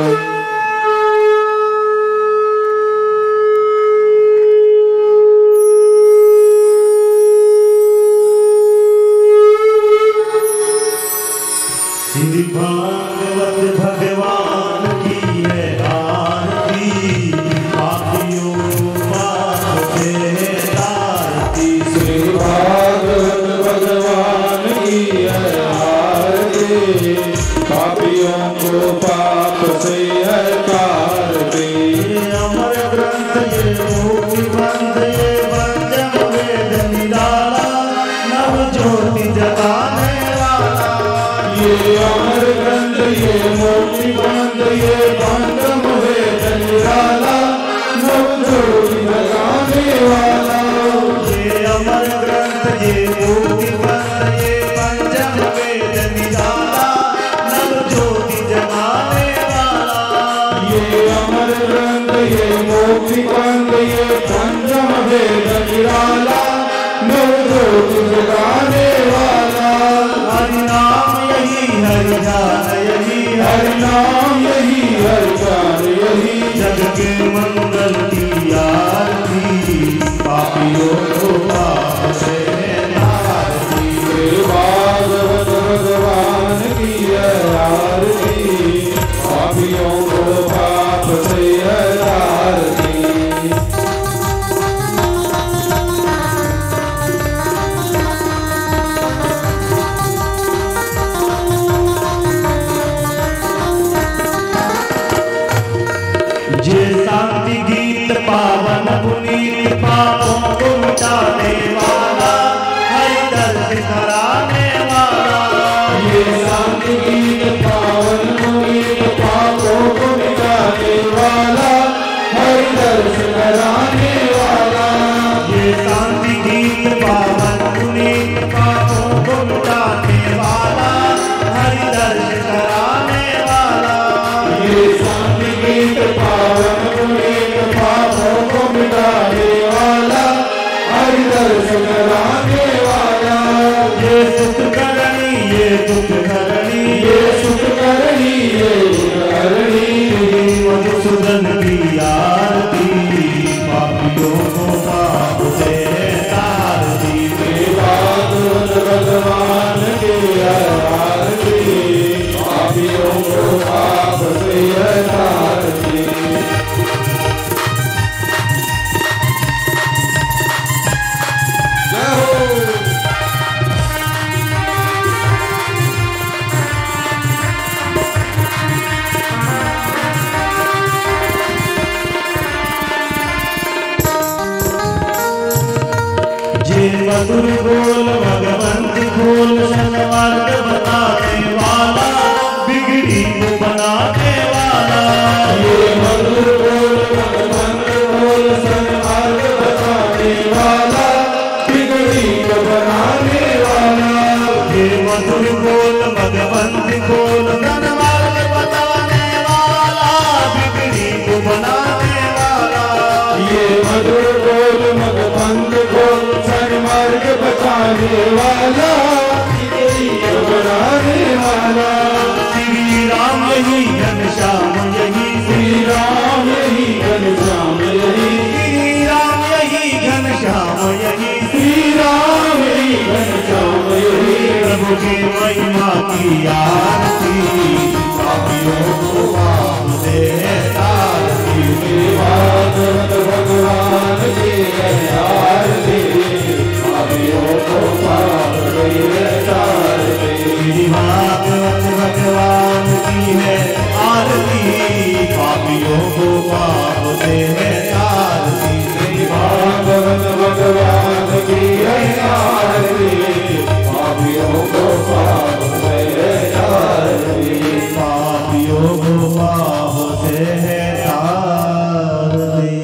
श्री भागवत भगवान की है आरती, पापियों पाप से तारती। श्री भागवत भगवान की है आरती, पापियों को पाप से है तारती। अमर ग्रंथ ये मुक्ति ग्रंथ ये पंचम वेद निराला, नव ज्योति जगाने वाला। ये अमर ग्रंथ ये मोक्ति ग्रंथ ये पंचम वेद निराला, नव ज्योति जगाने वाला। ये अमर ग्रंथ ये मुक्ति ग्रंथ ये पंचम वेद निराला, नव ज्योति जगाने वाला। ये अमर ग्रंथ ये मोक्ति ग्रंथ ये पंचम वेद निराला, नव ज्योति जगाने वाला। हरि नाम यही हरि ध्यान यही हरि नाम यही हरि ज्ञान यही, जग के मंगल की आरती, पापियों को पाप से तारती। भागवत भगवान की है आरती, पापियों को पाप से है तारती। जे शांति गीत पावन पुनीत, पापों को मिटाने वाला, हरि दर्शन कराने वाला। ये शांति गीत पावन पुनीत, पापों को मिटाने वाला, हरि दर्शन कराने वाला। ये शांति गीत पावन पुनीत, पापों को मिटाने वाला, हरि दर्शन कराने वाला। सुख करणी ये दुख हरणी ये सुख करणी ये दुख हरणी मधुसूदन की आरती पापियों को पाप से तारती भगवान की आरती पापियों को पाप से तारती। मधुर बोल भगवंत बोल सन्मार्ग बताने वाला बिगड़ी को बनाने वाला ये मधुर बोल भगवंत बोल सन्मार्ग बताने वाला बिगड़ी को बनाने वाला ये मधुर बोल भगवंत बोल सन्मार्ग बताने वाला बिगड़ी को बनाने वाला ये मधुर बोल भगवंत बोल मार्ग बचाने वाला बनाने वाला श्री राम यही घनश्याम यही श्री राम यही घनश्याम यही श्री राम यही घनश्याम यही श्री राम यही घनश्याम यही प्रभु की महिमा की आरती पापियों को पाप से तारती भगवान की आरती भागवत भगवान की है आरती पापियों को पाप से है तारती भागवत भगवान की है आरती पापियों को पाप से है तारती पापियों को पाप से है तारती।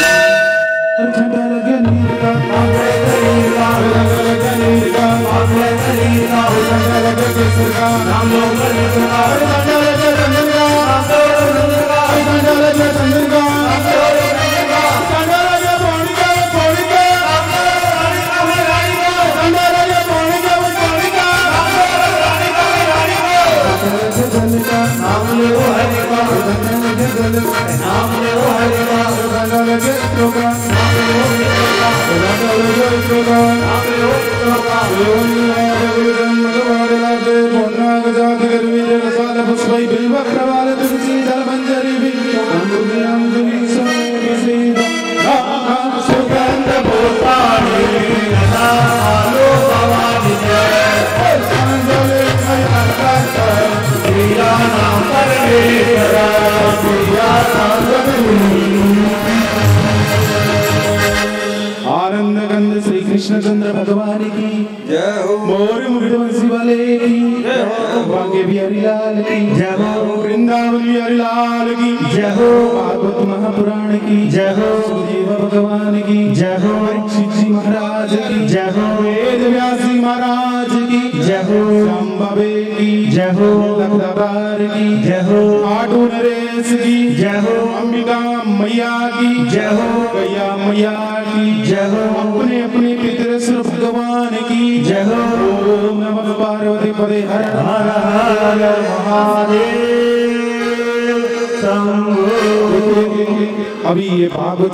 आनंद गंध श्री कृष्णचंद्र भगवान की जय हो। मोर मुकुट बंसी वाले की जय हो। भाग्य बिहारी लाल की जय हो। वृंदावन बिहारी लाल की जय हो। भागवत महापुराण की जय हो। सुखदेव भगवान की जय हो। परीक्षित जी महाराज की जय हो। वेद व्यास जी महाराज की जय हो। श्याम बाबे की जय हो। लखदार की जय हो। आटू नरेश की जय हो। अंबिका मैया की जय हो। गैया मैया की जय हो। अपने अपने पितृश्वर भगवान की जय हो। ओम नमः पार्वती पदे हर हर हर महादेव शंभो। अभी ये भागवत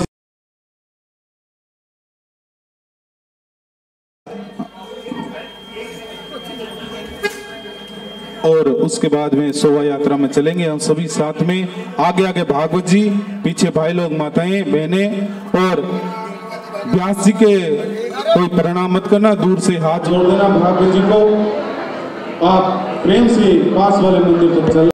और उसके बाद में शोभा यात्रा में चलेंगे हम सभी साथ में। आगे आगे भागवत जी, पीछे भाई लोग, माताएं, बहनें। और व्यास जी के कोई प्रणाम मत करना, दूर से हाथ जोड़ देना। भागवत जी को आप प्रेम से पास वाले मंदिर तक चल